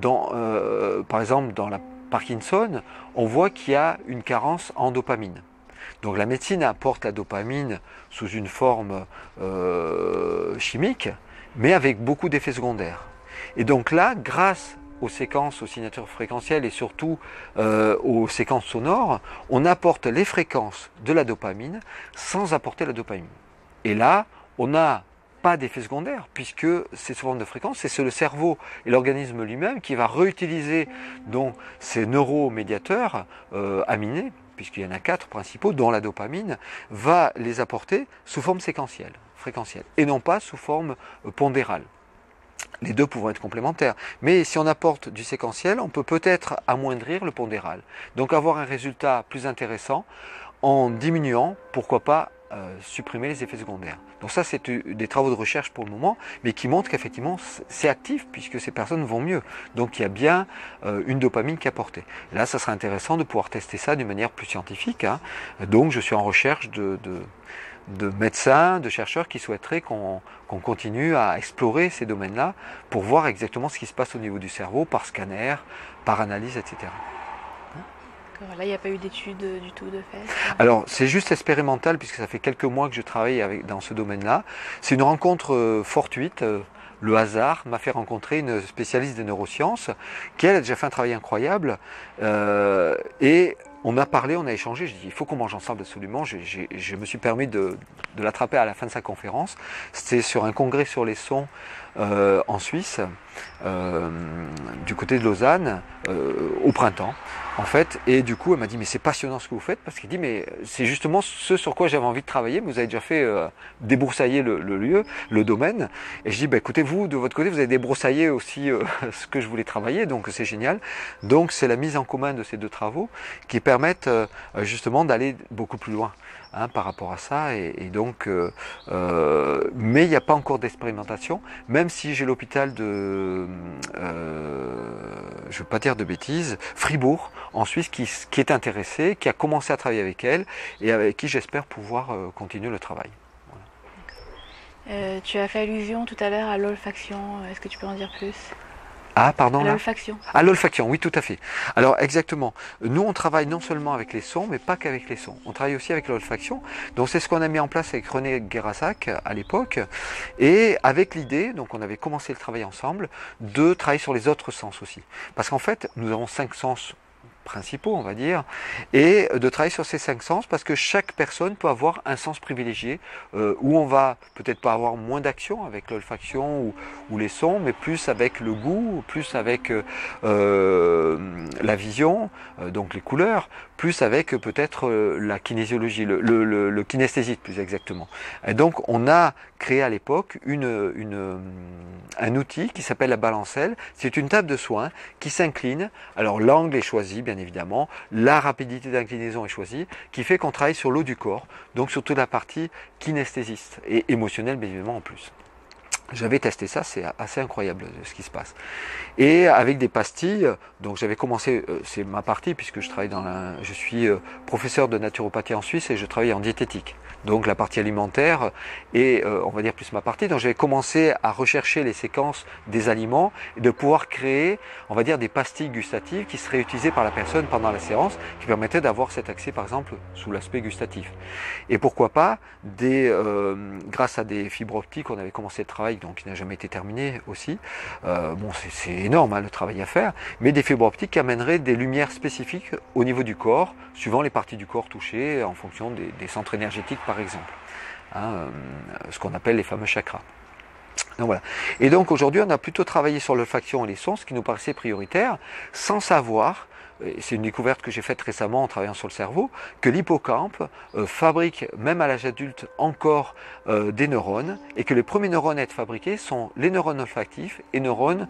par exemple dans la Parkinson, on voit qu'il y a une carence en dopamine. Donc la médecine apporte la dopamine sous une forme chimique, mais avec beaucoup d'effets secondaires. Et donc là, grâce aux séquences, aux signatures fréquentielles et surtout aux séquences sonores, on apporte les fréquences de la dopamine sans apporter la dopamine. Et là, on n'a pas d'effet secondaire, puisque ces formes de fréquences, c'est le cerveau et l'organisme lui-même qui va réutiliser donc, ces neuromédiateurs aminés, puisqu'il y en a 4 principaux, dont la dopamine, va les apporter sous forme séquentielle, fréquentielle, et non pas sous forme pondérale. Les deux pouvant être complémentaires. Mais si on apporte du séquentiel, on peut peut-être amoindrir le pondéral. Donc avoir un résultat plus intéressant en diminuant, pourquoi pas, supprimer les effets secondaires. Donc ça, c'est des travaux de recherche pour le moment, mais qui montrent qu'effectivement, c'est actif, puisque ces personnes vont mieux. Donc il y a bien une dopamine qui est apportée. Et là, ça serait intéressant de pouvoir tester ça d'une manière plus scientifique. Hein. Donc je suis en recherche de médecins, de chercheurs qui souhaiteraient qu'on continue à explorer ces domaines-là pour voir exactement ce qui se passe au niveau du cerveau, par scanner, par analyse, etc. Là, il n'y a pas eu d'études du tout de fait. Alors, c'est juste expérimental puisque ça fait quelques mois que je travaille dans ce domaine-là. C'est une rencontre fortuite. Le hasard m'a fait rencontrer une spécialiste des neurosciences qui, elle, a déjà fait un travail incroyable. Et on a parlé, on a échangé. Je dis, il faut qu'on mange ensemble absolument. Je me suis permis de l'attraper à la fin de sa conférence. C'était sur un congrès sur les sons en Suisse, du côté de Lausanne, au printemps. En fait, et du coup, elle m'a dit, mais c'est passionnant ce que vous faites, parce qu'il dit, mais c'est justement ce sur quoi j'avais envie de travailler, mais vous avez déjà fait débroussailler le lieu, le domaine. Et je dis, bah, écoutez, vous, de votre côté, vous avez débroussaillé aussi ce que je voulais travailler, donc c'est génial. Donc, c'est la mise en commun de ces deux travaux qui permettent justement d'aller beaucoup plus loin. Hein, par rapport à ça, et donc, mais il n'y a pas encore d'expérimentation, même si j'ai l'hôpital de, je ne veux pas dire de bêtises, Fribourg, en Suisse, qui est intéressé, qui a commencé à travailler avec elle, et avec qui j'espère pouvoir continuer le travail. Voilà. Tu as fait allusion tout à l'heure à l'olfaction, est-ce que tu peux en dire plus ? Ah, pardon. L'olfaction. Ah, l'olfaction, oui, tout à fait. Alors, exactement. Nous, on travaille non seulement avec les sons, mais pas qu'avec les sons. On travaille aussi avec l'olfaction. Donc, c'est ce qu'on a mis en place avec René Guérassac à l'époque. Et avec l'idée, donc on avait commencé le travail ensemble, de travailler sur les autres sens aussi. Parce qu'en fait, nous avons 5 sens principaux, on va dire, et de travailler sur ces 5 sens parce que chaque personne peut avoir un sens privilégié où on va peut-être pas avoir moins d'action avec l'olfaction ou les sons, mais plus avec le goût, plus avec la vision, donc les couleurs, plus avec peut-être la kinésiologie, le kinesthésie plus exactement. Et donc on a créé à l'époque un outil qui s'appelle la balancelle. C'est une table de soins qui s'incline. Alors l'angle est choisi bien évidemment, la rapidité d'inclinaison est choisie, qui fait qu'on travaille sur l'eau du corps, donc sur toute la partie kinesthésiste et émotionnelle bien évidemment en plus. J'avais testé ça, c'est assez incroyable ce qui se passe. Et avec des pastilles, donc j'avais commencé, c'est ma partie puisque je travaille je suis professeur de naturopathie en Suisse et je travaille en diététique. Donc la partie alimentaire est, on va dire, plus ma partie. Donc j'avais commencé à rechercher les séquences des aliments et de pouvoir créer, on va dire, des pastilles gustatives qui seraient utilisées par la personne pendant la séance, qui permettaient d'avoir cet accès, par exemple, sous l'aspect gustatif. Et pourquoi pas, grâce à des fibres optiques, on avait commencé le travail, donc qui n'a jamais été terminé aussi. Bon, c'est énorme hein, le travail à faire, mais des fibres optiques qui amèneraient des lumières spécifiques au niveau du corps, suivant les parties du corps touchées, en fonction des centres énergétiques par exemple, hein, ce qu'on appelle les fameux chakras. Donc voilà. Et donc aujourd'hui on a plutôt travaillé sur l'olfaction et les sons, ce qui nous paraissait prioritaire, sans savoir, c'est une découverte que j'ai faite récemment en travaillant sur le cerveau, que l'hippocampe fabrique, même à l'âge adulte, encore des neurones, et que les premiers neurones à être fabriqués sont les neurones olfactifs et neurones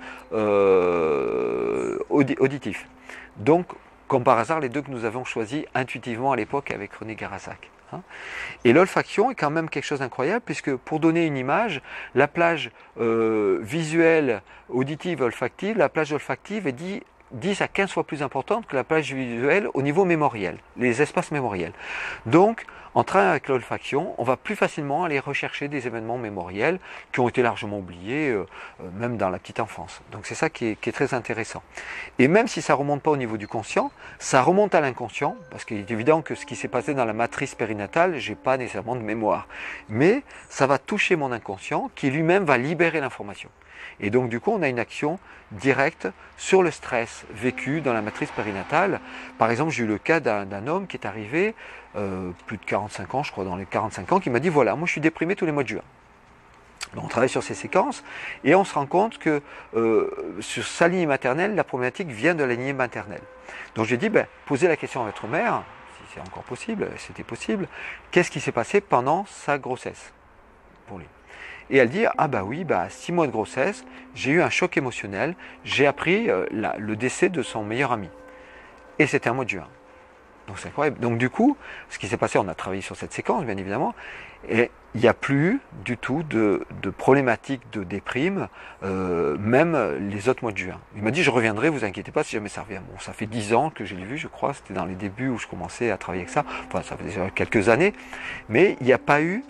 auditifs. Donc, comme par hasard, les deux que nous avons choisis intuitivement à l'époque avec René Garazac. Et l'olfaction est quand même quelque chose d'incroyable puisque pour donner une image, la plage visuelle, auditive, olfactive, la plage olfactive est 10 à 15 fois plus importante que la plage visuelle au niveau mémoriel, les espaces mémoriels. Donc, en travaillant avec l'olfaction, on va plus facilement aller rechercher des événements mémoriels qui ont été largement oubliés, même dans la petite enfance. Donc c'est ça qui est très intéressant. Et même si ça ne remonte pas au niveau du conscient, ça remonte à l'inconscient, parce qu'il est évident que ce qui s'est passé dans la matrice périnatale, je n'ai pas nécessairement de mémoire. Mais ça va toucher mon inconscient, qui lui-même va libérer l'information. Et donc du coup, on a une action directe sur le stress vécu dans la matrice périnatale. Par exemple, j'ai eu le cas d'un homme qui est arrivé, plus de 45 ans, je crois dans les 45 ans, qui m'a dit, voilà, moi je suis déprimé tous les mois de juin. Donc, on travaille sur ces séquences et on se rend compte que sur sa lignée maternelle, la problématique vient de la lignée maternelle. Donc j'ai dit, posez la question à votre mère, si c'est encore possible, c'était possible, qu'est-ce qui s'est passé pendant sa grossesse pour lui? Et elle dit, ah bah oui, 6 mois de grossesse, j'ai eu un choc émotionnel, j'ai appris le décès de son meilleur ami. Et c'était un mois de juin. Donc c'est incroyable. Donc du coup, ce qui s'est passé, on a travaillé sur cette séquence, bien évidemment, et il n'y a plus du tout de problématique de déprime, même les autres mois de juin. Il m'a dit, je reviendrai, vous inquiétez pas si jamais ça revient. Bon, ça fait 10 ans que je l'ai vu, je crois, c'était dans les débuts où je commençais à travailler avec ça, enfin ça fait déjà quelques années, mais il n'y a pas eu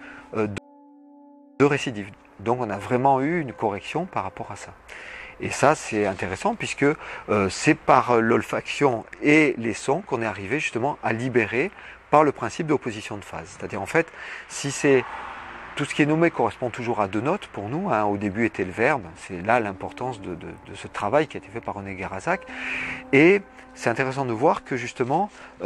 de récidive. Donc on a vraiment eu une correction par rapport à ça. Et ça c'est intéressant puisque c'est par l'olfaction et les sons qu'on est arrivé justement à libérer par le principe d'opposition de phase. C'est-à-dire en fait, si c'est tout ce qui est nommé correspond toujours à 2 notes pour nous, hein, au début était le verbe, c'est là l'importance de ce travail qui a été fait par René Garazac. Et c'est intéressant de voir que justement,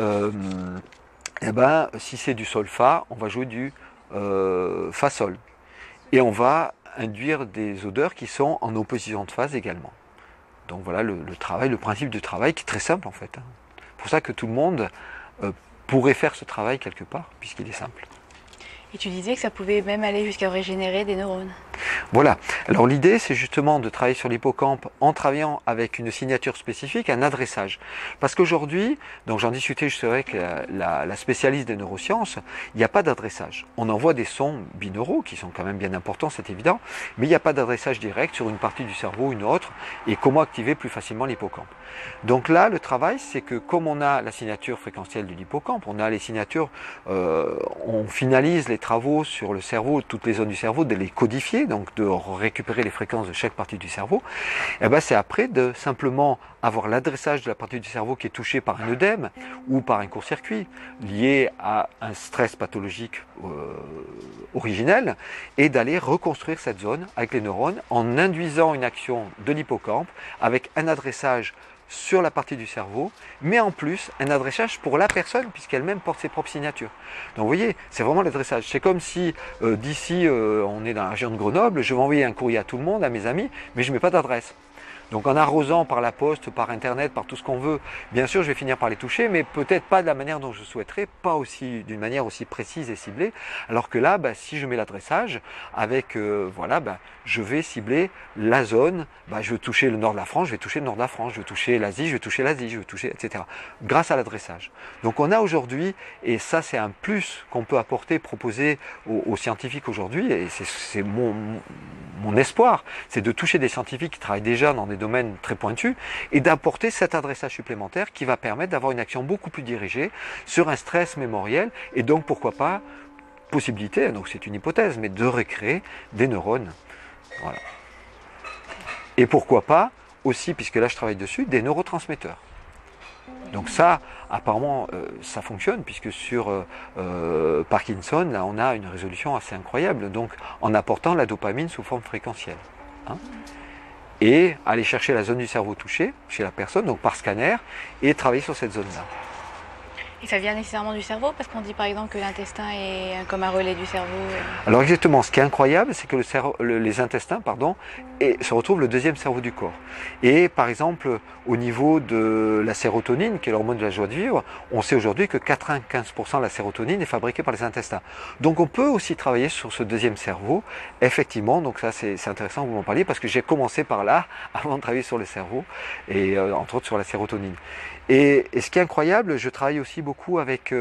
si c'est du sol-fa, on va jouer du fa-sol. Et on va induire des odeurs qui sont en opposition de phase également. Donc voilà le principe du travail qui est très simple en fait. C'est pour ça que tout le monde pourrait faire ce travail quelque part, puisqu'il est simple. Et tu disais que ça pouvait même aller jusqu'à régénérer des neurones. Voilà. Alors l'idée, c'est justement de travailler sur l'hippocampe en travaillant avec une signature spécifique, un adressage. Parce qu'aujourd'hui, donc j'en discutais juste avec la spécialiste des neurosciences, il n'y a pas d'adressage. On envoie des sons binauraux, qui sont quand même bien importants, c'est évident, mais il n'y a pas d'adressage direct sur une partie du cerveau ou une autre, et comment activer plus facilement l'hippocampe. Donc là, le travail, c'est que comme on a la signature fréquentielle de l'hippocampe, on a les signatures, on finalise les travaux sur le cerveau, toutes les zones du cerveau, de les codifier, donc de récupérer les fréquences de chaque partie du cerveau, et c'est après de simplement avoir l'adressage de la partie du cerveau qui est touchée par un œdème ou par un court-circuit lié à un stress pathologique originel, et d'aller reconstruire cette zone avec les neurones en induisant une action de l'hippocampe avec un adressage sur la partie du cerveau, mais en plus un adressage pour la personne puisqu'elle-même porte ses propres signatures. Donc vous voyez, c'est vraiment l'adressage. C'est comme si d'ici, on est dans la région de Grenoble, je vais envoyer un courrier à tout le monde, à mes amis, mais je ne mets pas d'adresse. Donc en arrosant par la poste, par internet, par tout ce qu'on veut, bien sûr je vais finir par les toucher, mais peut-être pas de la manière dont je souhaiterais, pas aussi d'une manière aussi précise et ciblée. Alors que là, si je mets l'adressage, avec je vais cibler la zone, je vais toucher le nord de la France, je vais toucher le nord de la France, je vais toucher l'Asie, je vais toucher l'Asie, je vais toucher, etc. Grâce à l'adressage. Donc on a aujourd'hui, et ça c'est un plus qu'on peut apporter, proposer aux scientifiques aujourd'hui, et c'est mon espoir, c'est de toucher des scientifiques qui travaillent déjà dans des domaines très pointus et d'apporter cet adressage supplémentaire qui va permettre d'avoir une action beaucoup plus dirigée sur un stress mémoriel et donc pourquoi pas, possibilité, donc c'est une hypothèse, mais de recréer des neurones. Voilà. Et pourquoi pas aussi, puisque là je travaille dessus, des neurotransmetteurs. Donc ça, apparemment, ça fonctionne, puisque sur Parkinson, là, on a une résolution assez incroyable, donc en apportant la dopamine sous forme fréquentielle. Hein, et aller chercher la zone du cerveau touchée chez la personne, donc par scanner, et travailler sur cette zone-là. Et ça vient nécessairement du cerveau, parce qu'on dit par exemple que l'intestin est comme un relais du cerveau. Alors exactement, ce qui est incroyable, c'est que les intestins se retrouvent le deuxième cerveau du corps. Et par exemple, au niveau de la sérotonine, qui est l'hormone de la joie de vivre, on sait aujourd'hui que 95% de la sérotonine est fabriquée par les intestins. Donc on peut aussi travailler sur ce deuxième cerveau, effectivement, donc ça c'est intéressant que vous m'en parliez, parce que j'ai commencé par là, avant de travailler sur le cerveau, et entre autres sur la sérotonine. Et ce qui est incroyable, je travaille aussi beaucoup avec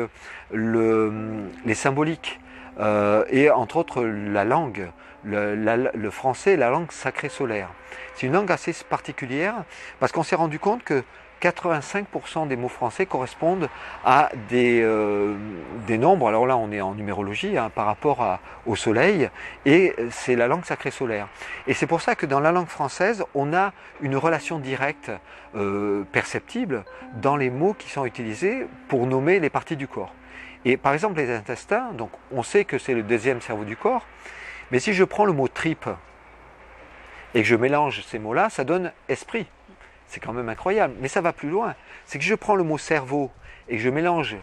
les symboliques et entre autres la langue, le français, la langue sacrée solaire. C'est une langue assez particulière parce qu'on s'est rendu compte que 85% des mots français correspondent à des nombres, alors là on est en numérologie, par rapport au soleil, et c'est la langue sacrée solaire. Et c'est pour ça que dans la langue française, on a une relation directe, perceptible, dans les mots qui sont utilisés pour nommer les parties du corps. Et par exemple les intestins, donc on sait que c'est le deuxième cerveau du corps, mais si je prends le mot tripe, et que je mélange ces mots-là, ça donne esprit. C'est quand même incroyable, mais ça va plus loin. C'est que je prends le mot cerveau et que je mélange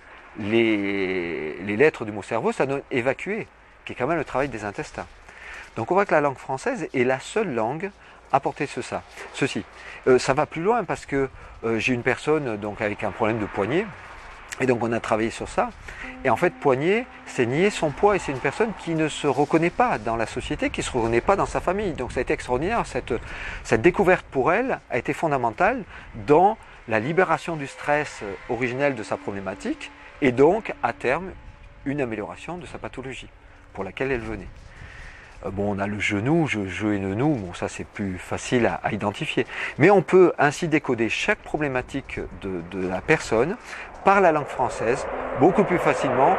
les lettres du mot cerveau, ça donne évacuer, qui est quand même le travail des intestins. Donc on voit que la langue française est la seule langue à porter ceci. Ça va plus loin parce que j'ai une personne donc, avec un problème de poignet, et donc on a travaillé sur ça. Et en fait, poignet, c'est nier son poids et c'est une personne qui ne se reconnaît pas dans la société, qui ne se reconnaît pas dans sa famille. Donc ça a été extraordinaire. Cette découverte pour elle a été fondamentale dans la libération du stress originel de sa problématique et donc, à terme, une amélioration de sa pathologie pour laquelle elle venait. Bon, on a le genou, je et le nous, bon ça c'est plus facile à identifier. Mais on peut ainsi décoder chaque problématique de la personne par la langue française beaucoup plus facilement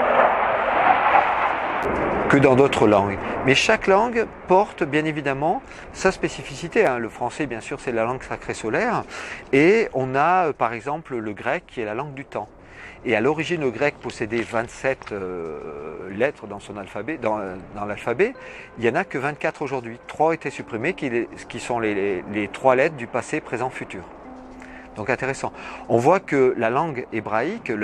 que dans d'autres langues. Mais chaque langue porte bien évidemment sa spécificité. Le français bien sûr c'est la langue sacrée solaire et on a par exemple le grec qui est la langue du temps. Et à l'origine, le grec possédait 27 lettres dans son alphabet, dans l'alphabet. Il n'y en a que 24 aujourd'hui. 3 ont été supprimées, qui sont les 3 lettres du passé, présent, futur. Donc intéressant. On voit que la langue hébraïque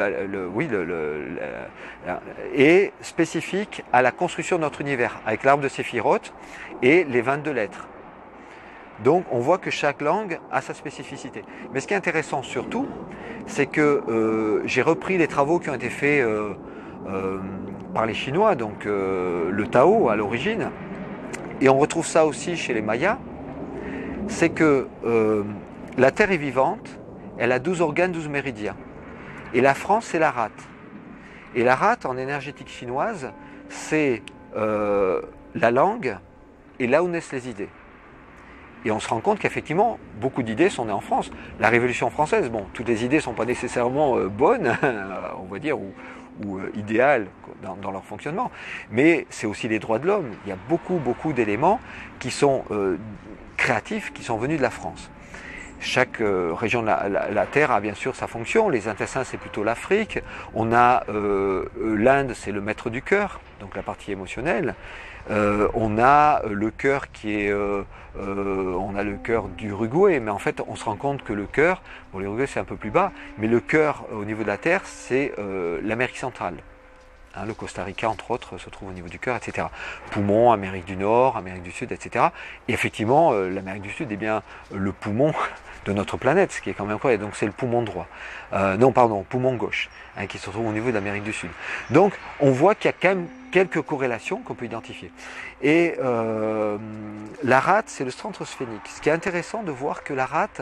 est spécifique à la construction de notre univers, avec l'arbre de Séphiroth et les 22 lettres. Donc on voit que chaque langue a sa spécificité. Mais ce qui est intéressant surtout, c'est que j'ai repris les travaux qui ont été faits par les Chinois, donc le Tao à l'origine, et on retrouve ça aussi chez les Mayas, c'est que la Terre est vivante, elle a 12 organes, 12 méridiens. Et la France, c'est la rate. Et la rate, en énergétique chinoise, c'est la langue et là où naissent les idées. Et on se rend compte qu'effectivement, beaucoup d'idées sont nées en France. La Révolution française, bon, toutes les idées ne sont pas nécessairement bonnes, on va dire, ou idéales dans leur fonctionnement. Mais c'est aussi les droits de l'homme. Il y a beaucoup d'éléments qui sont créatifs, qui sont venus de la France. Chaque région de la Terre a bien sûr sa fonction. Les intestins, c'est plutôt l'Afrique. On a l'Inde, c'est le maître du cœur, donc la partie émotionnelle. On a le cœur qui est, on a le cœur du Uruguay, mais en fait on se rend compte que le cœur, bon l'Uruguay c'est un peu plus bas, mais le cœur au niveau de la Terre c'est l'Amérique centrale. Hein, le Costa Rica, entre autres, se trouve au niveau du cœur, etc. Poumon, Amérique du Nord, Amérique du Sud, etc. Et effectivement, l'Amérique du Sud est bien le poumon de notre planète, ce qui est quand même incroyable. Donc c'est le poumon droit. Non, pardon, poumon gauche, hein, qui se trouve au niveau de l'Amérique du Sud. Donc on voit qu'il y a quand même quelques corrélations qu'on peut identifier. Et la rate, c'est le centre sphénique. Ce qui est intéressant de voir que la rate,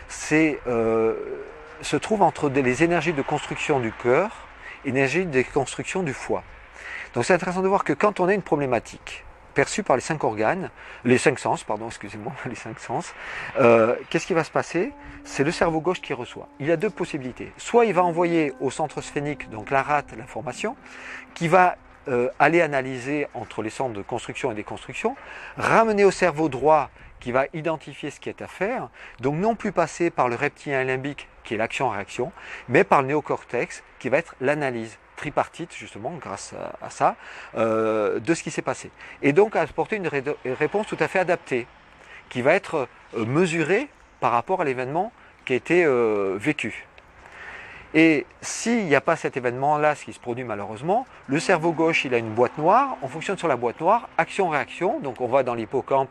se trouve entre les énergies de construction du cœur, énergie de construction du foie. Donc c'est intéressant de voir que quand on a une problématique perçue par les 5 organes, les 5 sens, pardon, excusez-moi, les 5 sens, qu'est-ce qui va se passer? C'est le cerveau gauche qui reçoit. Il y a deux possibilités. Soit il va envoyer au centre sphénique, donc la rate, l'information, qui va aller analyser entre les centres de construction et déconstruction, ramener au cerveau droit qui va identifier ce qui est à faire, donc non plus passer par le reptilien limbique qui est l'action-réaction, mais par le néocortex qui va être l'analyse tripartite justement grâce à ça de ce qui s'est passé. Et donc apporter une réponse tout à fait adaptée qui va être mesurée par rapport à l'événement qui a été vécu. Et s'il n'y a pas cet événement-là, ce qui se produit malheureusement, le cerveau gauche, il a une boîte noire, on fonctionne sur la boîte noire, action-réaction, donc on va dans l'hippocampe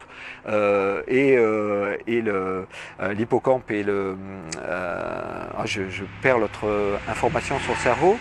l'hippocampe et le... je perds l'autre information sur le cerveau.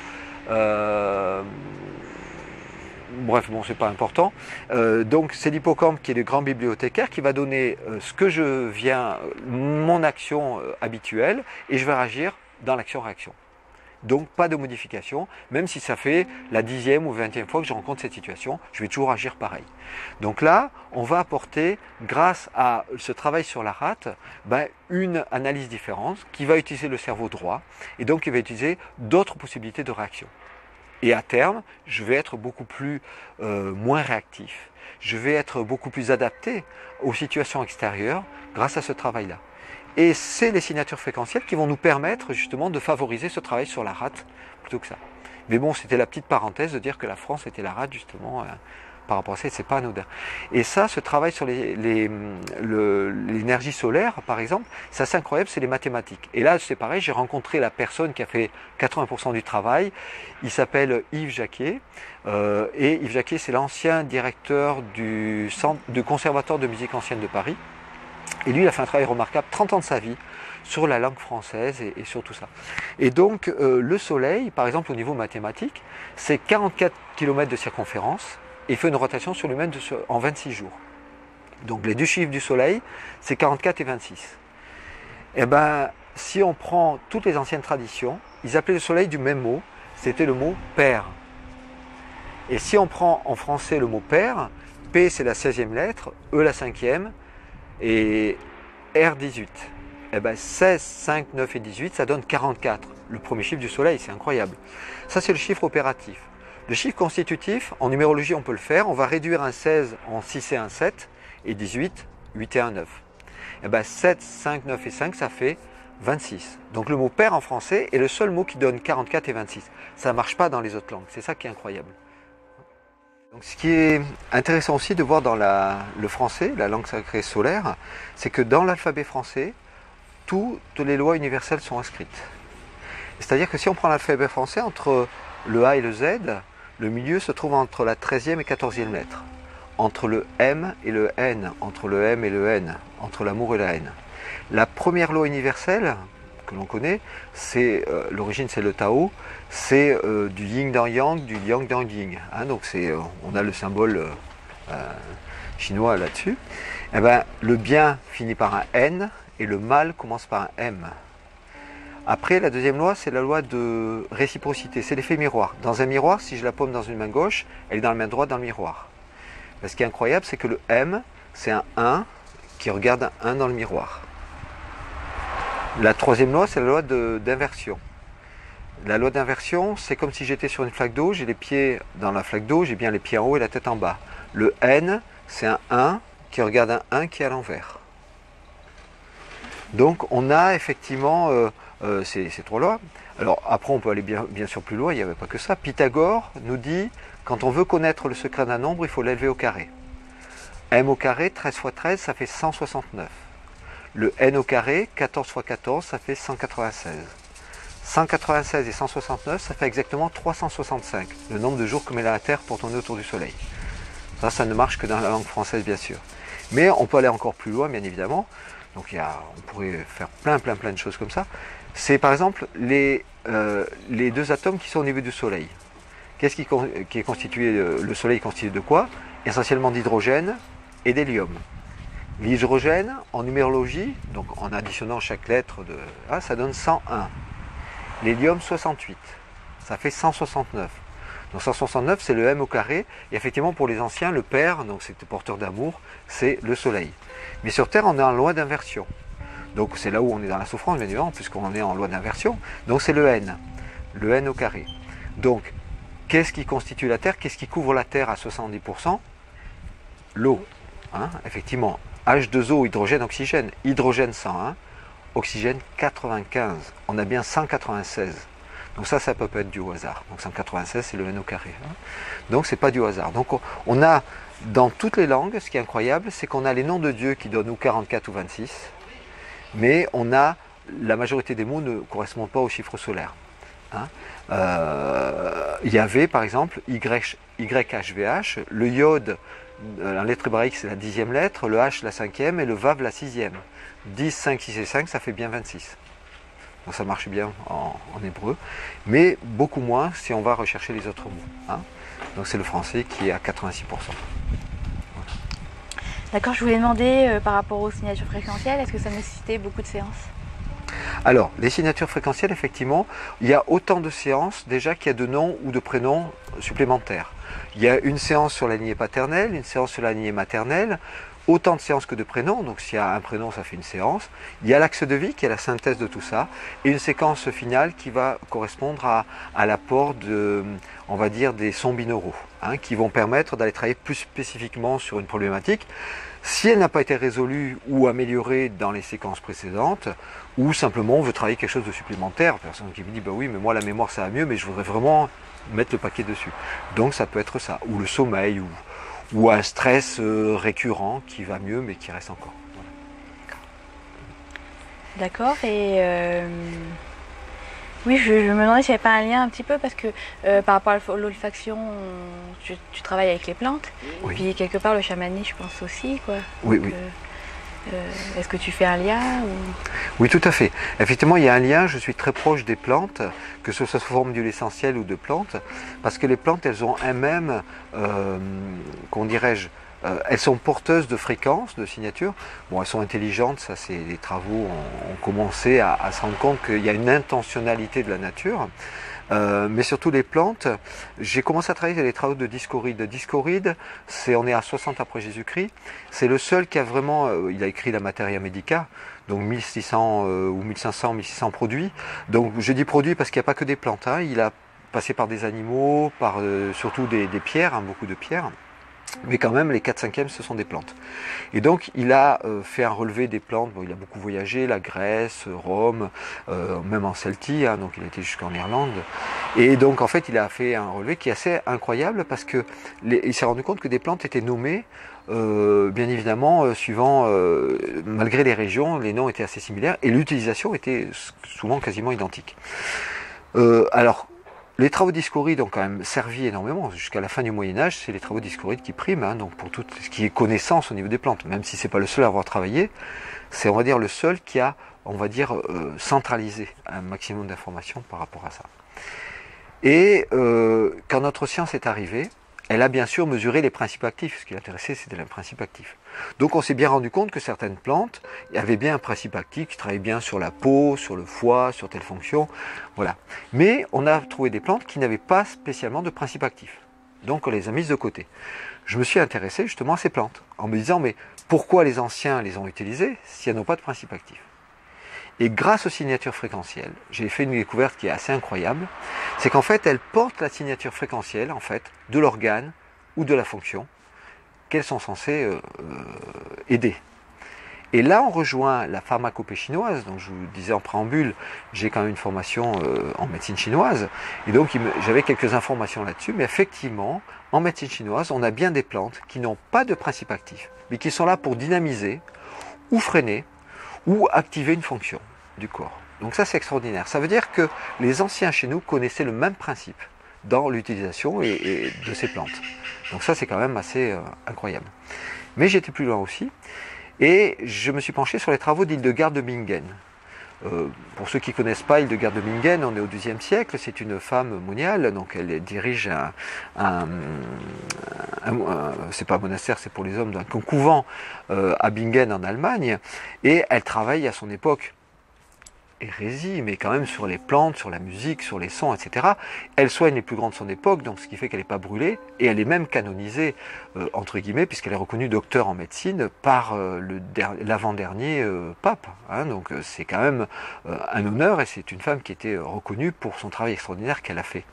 Bref, bon, c'est pas important. Donc c'est l'hippocampe qui est le grand bibliothécaire qui va donner ce que je viens, mon action habituelle, et je vais réagir dans l'action-réaction. Donc pas de modification, même si ça fait la 10e ou 20e fois que je rencontre cette situation, je vais toujours agir pareil. Donc là, on va apporter, grâce à ce travail sur la rate, une analyse différente qui va utiliser le cerveau droit et donc qui va utiliser d'autres possibilités de réaction. Et à terme, je vais être beaucoup plus moins réactif, je vais être beaucoup plus adapté aux situations extérieures grâce à ce travail-là. Et c'est les signatures fréquentielles qui vont nous permettre justement de favoriser ce travail sur la rate plutôt que ça. Mais bon, c'était la petite parenthèse de dire que la France était la rate justement par rapport à ça, c'est pas anodin. Et ça, ce travail sur l'énergie solaire, par exemple, c'est assez incroyable, c'est les mathématiques. Et là, c'est pareil, j'ai rencontré la personne qui a fait 80% du travail. Il s'appelle Yves Jacquet. Et Yves Jacquet, c'est l'ancien directeur du Conservatoire de musique ancienne de Paris. Et lui, il a fait un travail remarquable, 30 ans de sa vie, sur la langue française et sur tout ça. Et donc, le Soleil, par exemple, au niveau mathématique, c'est 44 km de circonférence, et il fait une rotation sur lui-même en 26 jours. Donc, les deux chiffres du Soleil, c'est 44 et 26. Et bien, si on prend toutes les anciennes traditions, ils appelaient le Soleil du même mot, c'était le mot Père. Et si on prend en français le mot Père, P c'est la 16e lettre, E la 5e, et R18, eh ben 16, 5, 9 et 18, ça donne 44. Le premier chiffre du Soleil, c'est incroyable. Ça, c'est le chiffre opératif. Le chiffre constitutif, en numérologie, on peut le faire. On va réduire un 16 en 6 et un 7, et 18, 8 et un 9. Eh ben 7, 5, 9 et 5, ça fait 26. Donc le mot Père en français est le seul mot qui donne 44 et 26. Ça ne marche pas dans les autres langues. C'est ça qui est incroyable. Donc, ce qui est intéressant aussi de voir dans le français, la langue sacrée solaire, c'est que dans l'alphabet français, toutes les lois universelles sont inscrites. C'est-à-dire que si on prend l'alphabet français, entre le A et le Z, le milieu se trouve entre la 13e et 14e lettre. Entre le M et le N, entre le M et le N, entre l'amour et la haine. La première loi universelle que l'on connaît, c'est l'origine, c'est le Tao, c'est du Yin dans Yang, du Yang dans Yin. Hein, donc on a le symbole chinois là-dessus. Eh ben, le bien finit par un N et le mal commence par un M. Après, la deuxième loi, c'est la loi de réciprocité, c'est l'effet miroir. Dans un miroir, si je la paume dans une main gauche, elle est dans la main droite dans le miroir. Mais ce qui est incroyable, c'est que le M, c'est un 1 qui regarde un 1 dans le miroir. La troisième loi, c'est la loi d'inversion. La loi d'inversion, c'est comme si j'étais sur une flaque d'eau, j'ai les pieds dans la flaque d'eau, j'ai bien les pieds en haut et la tête en bas. Le N, c'est un 1 qui regarde un 1 qui est à l'envers. Donc on a effectivement ces trois lois. Alors après on peut aller bien sûr plus loin, il n'y avait pas que ça. Pythagore nous dit, quand on veut connaître le secret d'un nombre, il faut l'élever au carré. M au carré, 13 fois 13, ça fait 169. Le N au carré, 14 fois 14, ça fait 196. 196 et 169, ça fait exactement 365, le nombre de jours que met la Terre pour tourner autour du Soleil. Ça ne marche que dans la langue française, bien sûr. Mais on peut aller encore plus loin, bien évidemment. Donc on pourrait faire plein de choses comme ça. C'est par exemple les deux atomes qui sont au niveau du Soleil. Qu'est-ce qui est constitué, le Soleil est constitué de quoi? Essentiellement d'hydrogène et d'hélium. L'hydrogène, en numérologie, donc en additionnant chaque lettre, ça donne 101. L'hélium, 68. Ça fait 169. Donc 169, c'est le M au carré. Et effectivement, pour les anciens, le père, donc c'est le porteur d'amour, c'est le Soleil. Mais sur Terre, on est en loi d'inversion. Donc c'est là où on est dans la souffrance, bien évidemment, puisqu'on est en loi d'inversion. Donc c'est le N au carré. Donc, qu'est-ce qui constitue la Terre? Qu'est-ce qui couvre la Terre à 70%? L'eau. Effectivement, H2O, hydrogène, oxygène. Hydrogène 101, oxygène 95. On a bien 196. Donc ça peut pas être du hasard. Donc 196, c'est le N au carré. Donc c'est pas du hasard. Donc on a, dans toutes les langues, ce qui est incroyable, c'est qu'on a les noms de Dieu qui donnent ou 44 ou 26, mais la majorité des mots ne correspondent pas au chiffre solaire. Yahvé, par exemple, YHVH, le Yod, la lettre hébraïque, c'est la 10e lettre, le H, la 5e, et le Vav, la 6e. 10, 5, 6 et 5, ça fait bien 26. Donc ça marche bien en hébreu, mais beaucoup moins si on va rechercher les autres mots. Donc c'est le français qui est à 86%. D'accord, je voulais demander par rapport aux signatures fréquentielles, est-ce que ça nécessitait beaucoup de séances? Alors, les signatures fréquentielles, effectivement, il y a autant de séances déjà qu'il y a de noms ou de prénoms supplémentaires. Il y a une séance sur la lignée paternelle, une séance sur la lignée maternelle, autant de séances que de prénoms, donc s'il y a un prénom, ça fait une séance. Il y a l'axe de vie qui est la synthèse de tout ça, et une séquence finale qui va correspondre à l'apport on va dire, des sons binauraux, qui vont permettre d'aller travailler plus spécifiquement sur une problématique. Si elle n'a pas été résolue ou améliorée dans les séquences précédentes, ou simplement on veut travailler quelque chose de supplémentaire, personne qui me dit bah oui mais moi la mémoire ça va mieux mais je voudrais vraiment mettre le paquet dessus. Donc ça peut être ça, ou le sommeil, ou un stress récurrent qui va mieux mais qui reste encore. Voilà. D'accord, et oui, je me demandais s'il n'y avait pas un lien un petit peu parce que par rapport à l'olfaction, tu travailles avec les plantes, Oui. puis quelque part le chamanisme, je pense aussi, quoi. Oui, Donc, oui. Est-ce que tu fais un lien ou... Oui, tout à fait. Effectivement, il y a un lien, je suis très proche des plantes, que ce soit sous forme d'huile essentielle ou de plantes, parce que les plantes, elles ont elles-mêmes, comment dirais-je, elles sont porteuses de fréquences, de signatures. Bon, elles sont intelligentes, ça c'est les travaux ont commencé à se rendre compte qu'il y a une intentionnalité de la nature. Mais surtout les plantes, j'ai commencé à travailler avec les travaux de Discoride. Discoride, on est à 60 après Jésus-Christ, c'est le seul qui a vraiment, il a écrit la Materia Medica, donc 1600 ou 1500, 1600 produits. Donc je dis produits parce qu'il n'y a pas que des plantes, il a passé par des animaux, par surtout des pierres, beaucoup de pierres. Mais quand même, les 4/5e, ce sont des plantes. Et donc, il a fait un relevé des plantes. Bon, il a beaucoup voyagé, la Grèce, Rome, même en Celtie, donc il a été jusqu'en Irlande. Et donc, en fait, il a fait un relevé qui est assez incroyable parce que il s'est rendu compte que des plantes étaient nommées, bien évidemment, suivant, malgré les régions, les noms étaient assez similaires et l'utilisation était souvent quasiment identique. Alors, les travaux d'Iscoride ont quand même servi énormément. Jusqu'à la fin du Moyen-Âge, c'est les travaux d'Iscoride qui priment, donc pour tout ce qui est connaissance au niveau des plantes. Même si ce n'est pas le seul à avoir travaillé, c'est, on va dire, le seul qui a, on va dire, centralisé un maximum d'informations par rapport à ça. Et quand notre science est arrivée, elle a bien sûr mesuré les principes actifs. Ce qui l'intéressait, c'était les principes actifs. Donc on s'est bien rendu compte que certaines plantes avaient bien un principe actif qui travaillait bien sur la peau, sur le foie, sur telle fonction. Voilà. Mais on a trouvé des plantes qui n'avaient pas spécialement de principe actif. Donc on les a mises de côté. Je me suis intéressé justement à ces plantes, en me disant mais pourquoi les anciens les ont utilisées si elles n'ont pas de principe actif? Et grâce aux signatures fréquentielles, j'ai fait une découverte qui est assez incroyable, c'est qu'en fait, elles portent la signature fréquentielle en fait, de l'organe ou de la fonction qu'elles sont censées aider. Et là, on rejoint la pharmacopée chinoise. Donc, je vous disais en préambule, j'ai quand même une formation en médecine chinoise, et donc j'avais quelques informations là-dessus. Mais effectivement, en médecine chinoise, on a bien des plantes qui n'ont pas de principe actif, mais qui sont là pour dynamiser ou freiner ou activer une fonction du corps. Donc ça c'est extraordinaire. Ça veut dire que les anciens chez nous connaissaient le même principe dans l'utilisation et de ces plantes. Donc ça c'est quand même assez incroyable. Mais j'étais plus loin aussi et je me suis penché sur les travaux d'Hildegard de Bingen. Pour ceux qui ne connaissent pas Hildegard de Bingen, on est au XIIe siècle, c'est une femme moniale, donc elle dirige c'est pas un monastère, c'est pour les hommes, un couvent à Bingen en Allemagne, et elle travaille à son époque, hérésie, mais quand même sur les plantes, sur la musique, sur les sons, etc. Elle soigne les plus grands de son époque, donc ce qui fait qu'elle n'est pas brûlée, et elle est même canonisée, entre guillemets, puisqu'elle est reconnue docteur en médecine par l'avant-dernier pape. Hein, donc c'est quand même un honneur, et c'est une femme qui était reconnue pour son travail extraordinaire qu'elle a fait.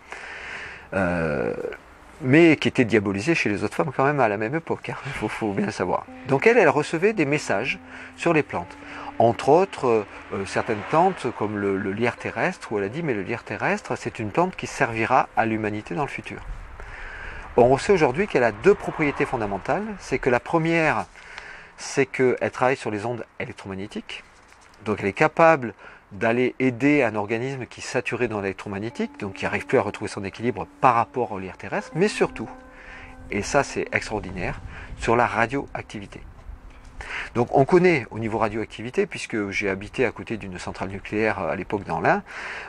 Mais qui était diabolisée chez les autres femmes quand même à la même époque, hein, faut bien le savoir. Donc elle recevait des messages sur les plantes. Entre autres, certaines plantes comme le lierre terrestre, où elle a dit mais le lierre terrestre c'est une plante qui servira à l'humanité dans le futur. On sait aujourd'hui qu'elle a deux propriétés fondamentales. C'est que la première, c'est qu'elle travaille sur les ondes électromagnétiques. Donc elle est capable d'aller aider un organisme qui est saturé dans l'électromagnétique, donc qui n'arrive plus à retrouver son équilibre par rapport au lierre terrestre, mais surtout, et ça c'est extraordinaire, sur la radioactivité. Donc on connaît au niveau radioactivité, puisque j'ai habité à côté d'une centrale nucléaire à l'époque dans l'Ain,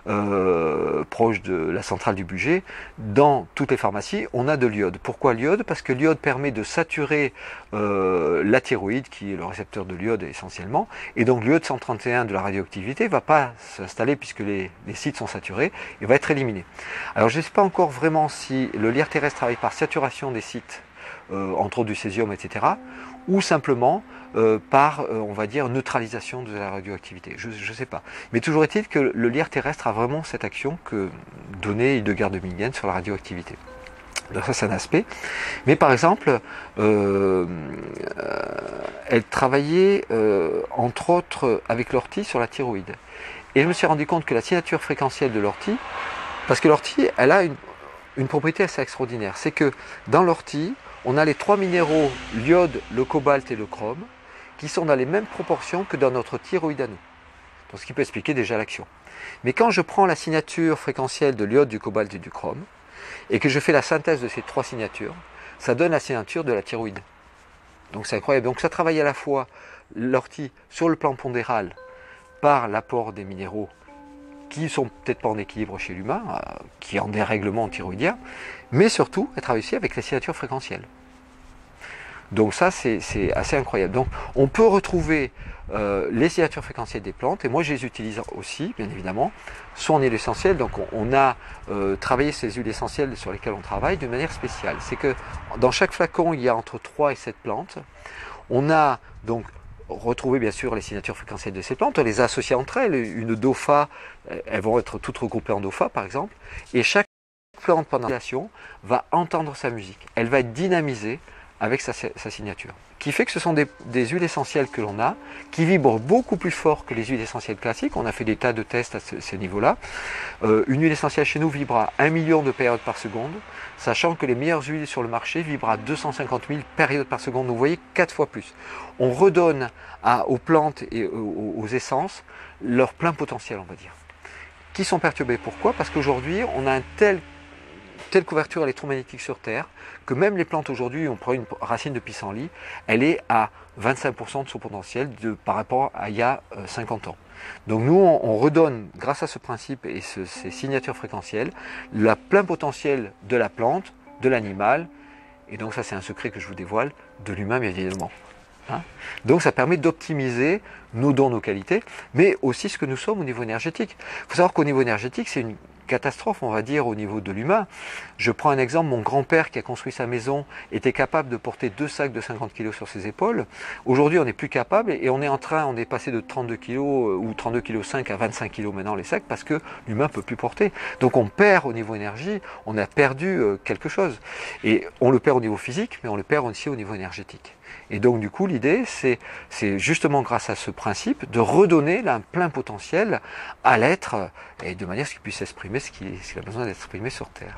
proche de la centrale du Bugey, dans toutes les pharmacies, on a de l'iode. Pourquoi l'iode? Parce que l'iode permet de saturer la thyroïde, qui est le récepteur de l'iode essentiellement, et donc l'iode 131 de la radioactivité ne va pas s'installer puisque les sites sont saturés, et va être éliminé. Alors je ne sais pas encore vraiment si le lierre terrestre travaille par saturation des sites, entre autres du césium, etc., ou simplement par, on va dire, neutralisation de la radioactivité. Je ne sais pas. Mais toujours est-il que le lierre terrestre a vraiment cette action que donnait Hildegard de Bingen sur la radioactivité. Donc ça c'est un aspect. Mais par exemple, elle travaillait entre autres avec l'ortie sur la thyroïde. Et je me suis rendu compte que la signature fréquentielle de l'ortie, parce que l'ortie, elle a une propriété assez extraordinaire, c'est que dans l'ortie, on a les trois minéraux, l'iode, le cobalt et le chrome, qui sont dans les mêmes proportions que dans notre thyroïde à nous. Donc ce qui peut expliquer déjà l'action. Mais quand je prends la signature fréquentielle de l'iode, du cobalt et du chrome, et que je fais la synthèse de ces trois signatures, ça donne la signature de la thyroïde. Donc c'est incroyable. Donc ça travaille à la fois l'ortie sur le plan pondéral par l'apport des minéraux qui sont peut-être pas en équilibre chez l'humain, qui est en dérèglement thyroïdien, mais surtout elle travaille aussi avec les signatures fréquentielles. Donc ça c'est assez incroyable. Donc on peut retrouver les signatures fréquentielles des plantes, et moi je les utilise aussi bien évidemment, soit en huile essentielle, donc on a travaillé ces huiles essentielles sur lesquelles on travaille d'une manière spéciale. C'est que dans chaque flacon il y a entre 3 et 7 plantes. On a donc retrouvé bien sûr les signatures fréquentielles de ces plantes, on les a associées entre elles, une DOFA, elles vont être toutes regroupées en DOFA par exemple, et chaque plante pendant l'inhalation va entendre sa musique, elle va être dynamisée avec sa signature. Qui fait que ce sont des huiles essentielles que l'on a, qui vibrent beaucoup plus fort que les huiles essentielles classiques. On a fait des tas de tests à ce niveau-là. Une huile essentielle chez nous vibre à 1 million de périodes par seconde, sachant que les meilleures huiles sur le marché vibrent à 250 000 périodes par seconde. Vous voyez, 4 fois plus. On redonne aux plantes et aux essences leur plein potentiel, on va dire. Qui sont perturbées. Pourquoi? Parce qu'aujourd'hui, on a telle couverture électromagnétique sur Terre, que même les plantes aujourd'hui, on prend une racine de pissenlit, elle est à 25% de son potentiel par rapport à il y a 50 ans. Donc nous, on redonne, grâce à ce principe et ces signatures fréquentielles, le plein potentiel de la plante, de l'animal, et donc ça c'est un secret que je vous dévoile, de l'humain bien évidemment. Hein? Donc ça permet d'optimiser nos dons, nos qualités, mais aussi ce que nous sommes au niveau énergétique. Il faut savoir qu'au niveau énergétique, c'est une catastrophe, on va dire, au niveau de l'humain. Je prends un exemple, mon grand-père qui a construit sa maison était capable de porter 2 sacs de 50 kg sur ses épaules. Aujourd'hui, on n'est plus capable et on est passé de 32 kg ou 32,5 kg à 25 kg maintenant les sacs parce que l'humain ne peut plus porter. Donc on perd au niveau énergie, on a perdu quelque chose. Et on le perd au niveau physique, mais on le perd aussi au niveau énergétique. Et donc du coup, l'idée, c'est justement grâce à ce principe de redonner un plein potentiel à l'être et de manière à ce qu'il puisse exprimer ce qu'il a besoin d'être exprimé sur Terre.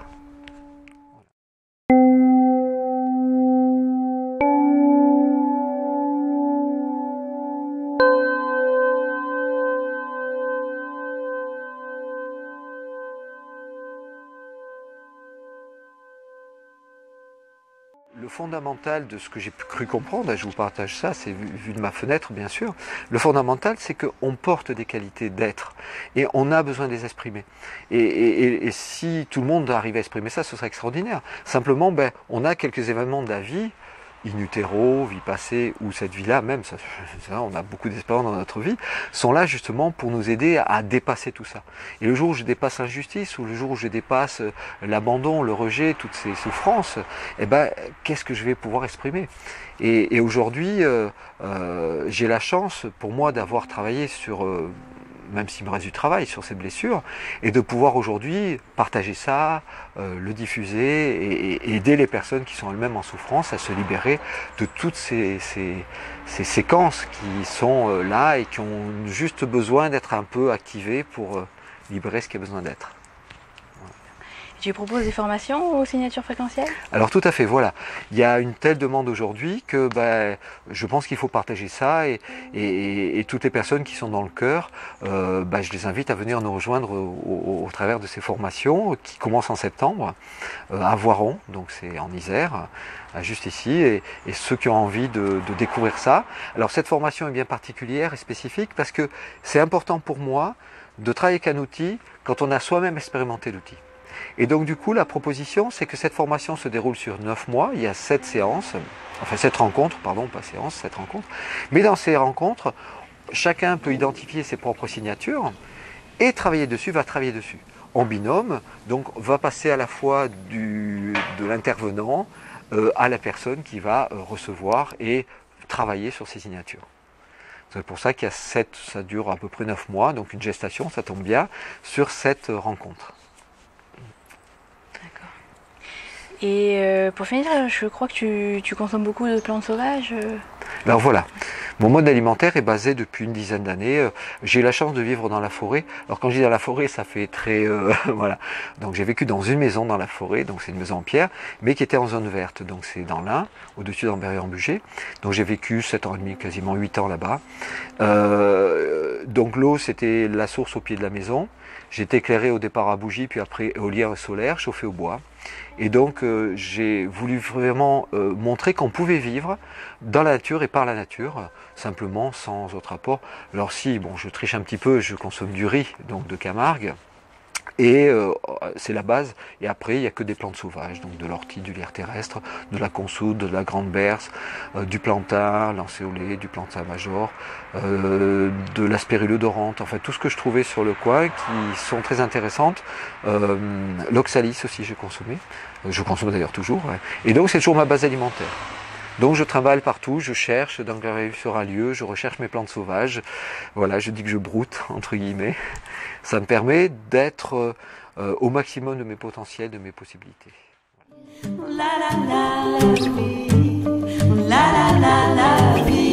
Le fondamental de ce que j'ai cru comprendre, et je vous partage ça, c'est vu de ma fenêtre bien sûr, le fondamental c'est qu'on porte des qualités d'être et on a besoin de les exprimer. Et si tout le monde arrive à exprimer ça, ce serait extraordinaire. Simplement, on a quelques événements de la vie, in utero, vie passée, ou cette vie-là même, ça, on a beaucoup d'expériences dans notre vie, sont là justement pour nous aider à dépasser tout ça. Et le jour où je dépasse l'injustice, ou le jour où je dépasse l'abandon, le rejet, toutes ces souffrances, qu'est-ce que je vais pouvoir exprimer? Et aujourd'hui, j'ai la chance, pour moi, d'avoir travaillé sur... même s'il me reste du travail sur ces blessures, et de pouvoir aujourd'hui partager ça, le diffuser et aider les personnes qui sont elles-mêmes en souffrance à se libérer de toutes ces séquences qui sont là et qui ont juste besoin d'être un peu activées pour libérer ce qui a besoin d'être. Tu proposes des formations aux signatures fréquentielles? Alors tout à fait, voilà. Il y a une telle demande aujourd'hui que je pense qu'il faut partager ça et toutes les personnes qui sont dans le cœur, je les invite à venir nous rejoindre au travers de ces formations qui commencent en septembre à Voiron, donc c'est en Isère, juste ici, et ceux qui ont envie de découvrir ça. Alors cette formation est bien particulière et spécifique parce que c'est important pour moi de travailler avec un outil quand on a soi-même expérimenté l'outil. Et donc du coup, la proposition, c'est que cette formation se déroule sur 9 mois, il y a 7 séances, enfin 7 rencontres, pardon, pas séances, 7 rencontres. Mais dans ces rencontres, chacun peut identifier ses propres signatures et travailler dessus, va travailler dessus. En binôme, donc va passer à la fois de l'intervenant à la personne qui va recevoir et travailler sur ses signatures. C'est pour ça qu'il y a 7, ça dure à peu près 9 mois, donc une gestation, ça tombe bien, sur 7 rencontres. Et pour finir, je crois que tu consommes beaucoup de plantes sauvages. Alors voilà, mon mode alimentaire est basé depuis une dizaine d'années. J'ai eu la chance de vivre dans la forêt. Alors quand je dis dans la forêt, ça fait très... voilà. Donc j'ai vécu dans une maison dans la forêt, donc c'est une maison en pierre, mais qui était en zone verte. Donc c'est dans l'Ain, au-dessus d'Ambérieu-en-Bugey. Donc j'ai vécu 7 ans et demi, quasiment 8 ans là-bas. Donc l'eau, c'était la source au pied de la maison. J'étais éclairé au départ à bougie, puis après éolien solaire, chauffé au bois. Et donc j'ai voulu vraiment montrer qu'on pouvait vivre dans la nature et par la nature, simplement sans autre apport. Alors si, bon, je triche un petit peu, je consomme du riz, donc de Camargue, et c'est la base. Et après, il n'y a que des plantes sauvages, donc de l'ortie, du lierre terrestre, de la consoude, de la grande berce, du plantain, lancéolé, du plantain major, de la spirule odorante, enfin tout ce que je trouvais sur le coin qui sont très intéressantes. L'oxalis aussi, j'ai consommé. Je consomme d'ailleurs toujours. Ouais. Et donc, c'est toujours ma base alimentaire. Donc je trimballe partout, je cherche, donc j'arrive sur un lieu, je recherche mes plantes sauvages. Voilà, je dis que je broute, entre guillemets. Ça me permet d'être au maximum de mes potentiels, de mes possibilités. La la la la vie, la la la la vie.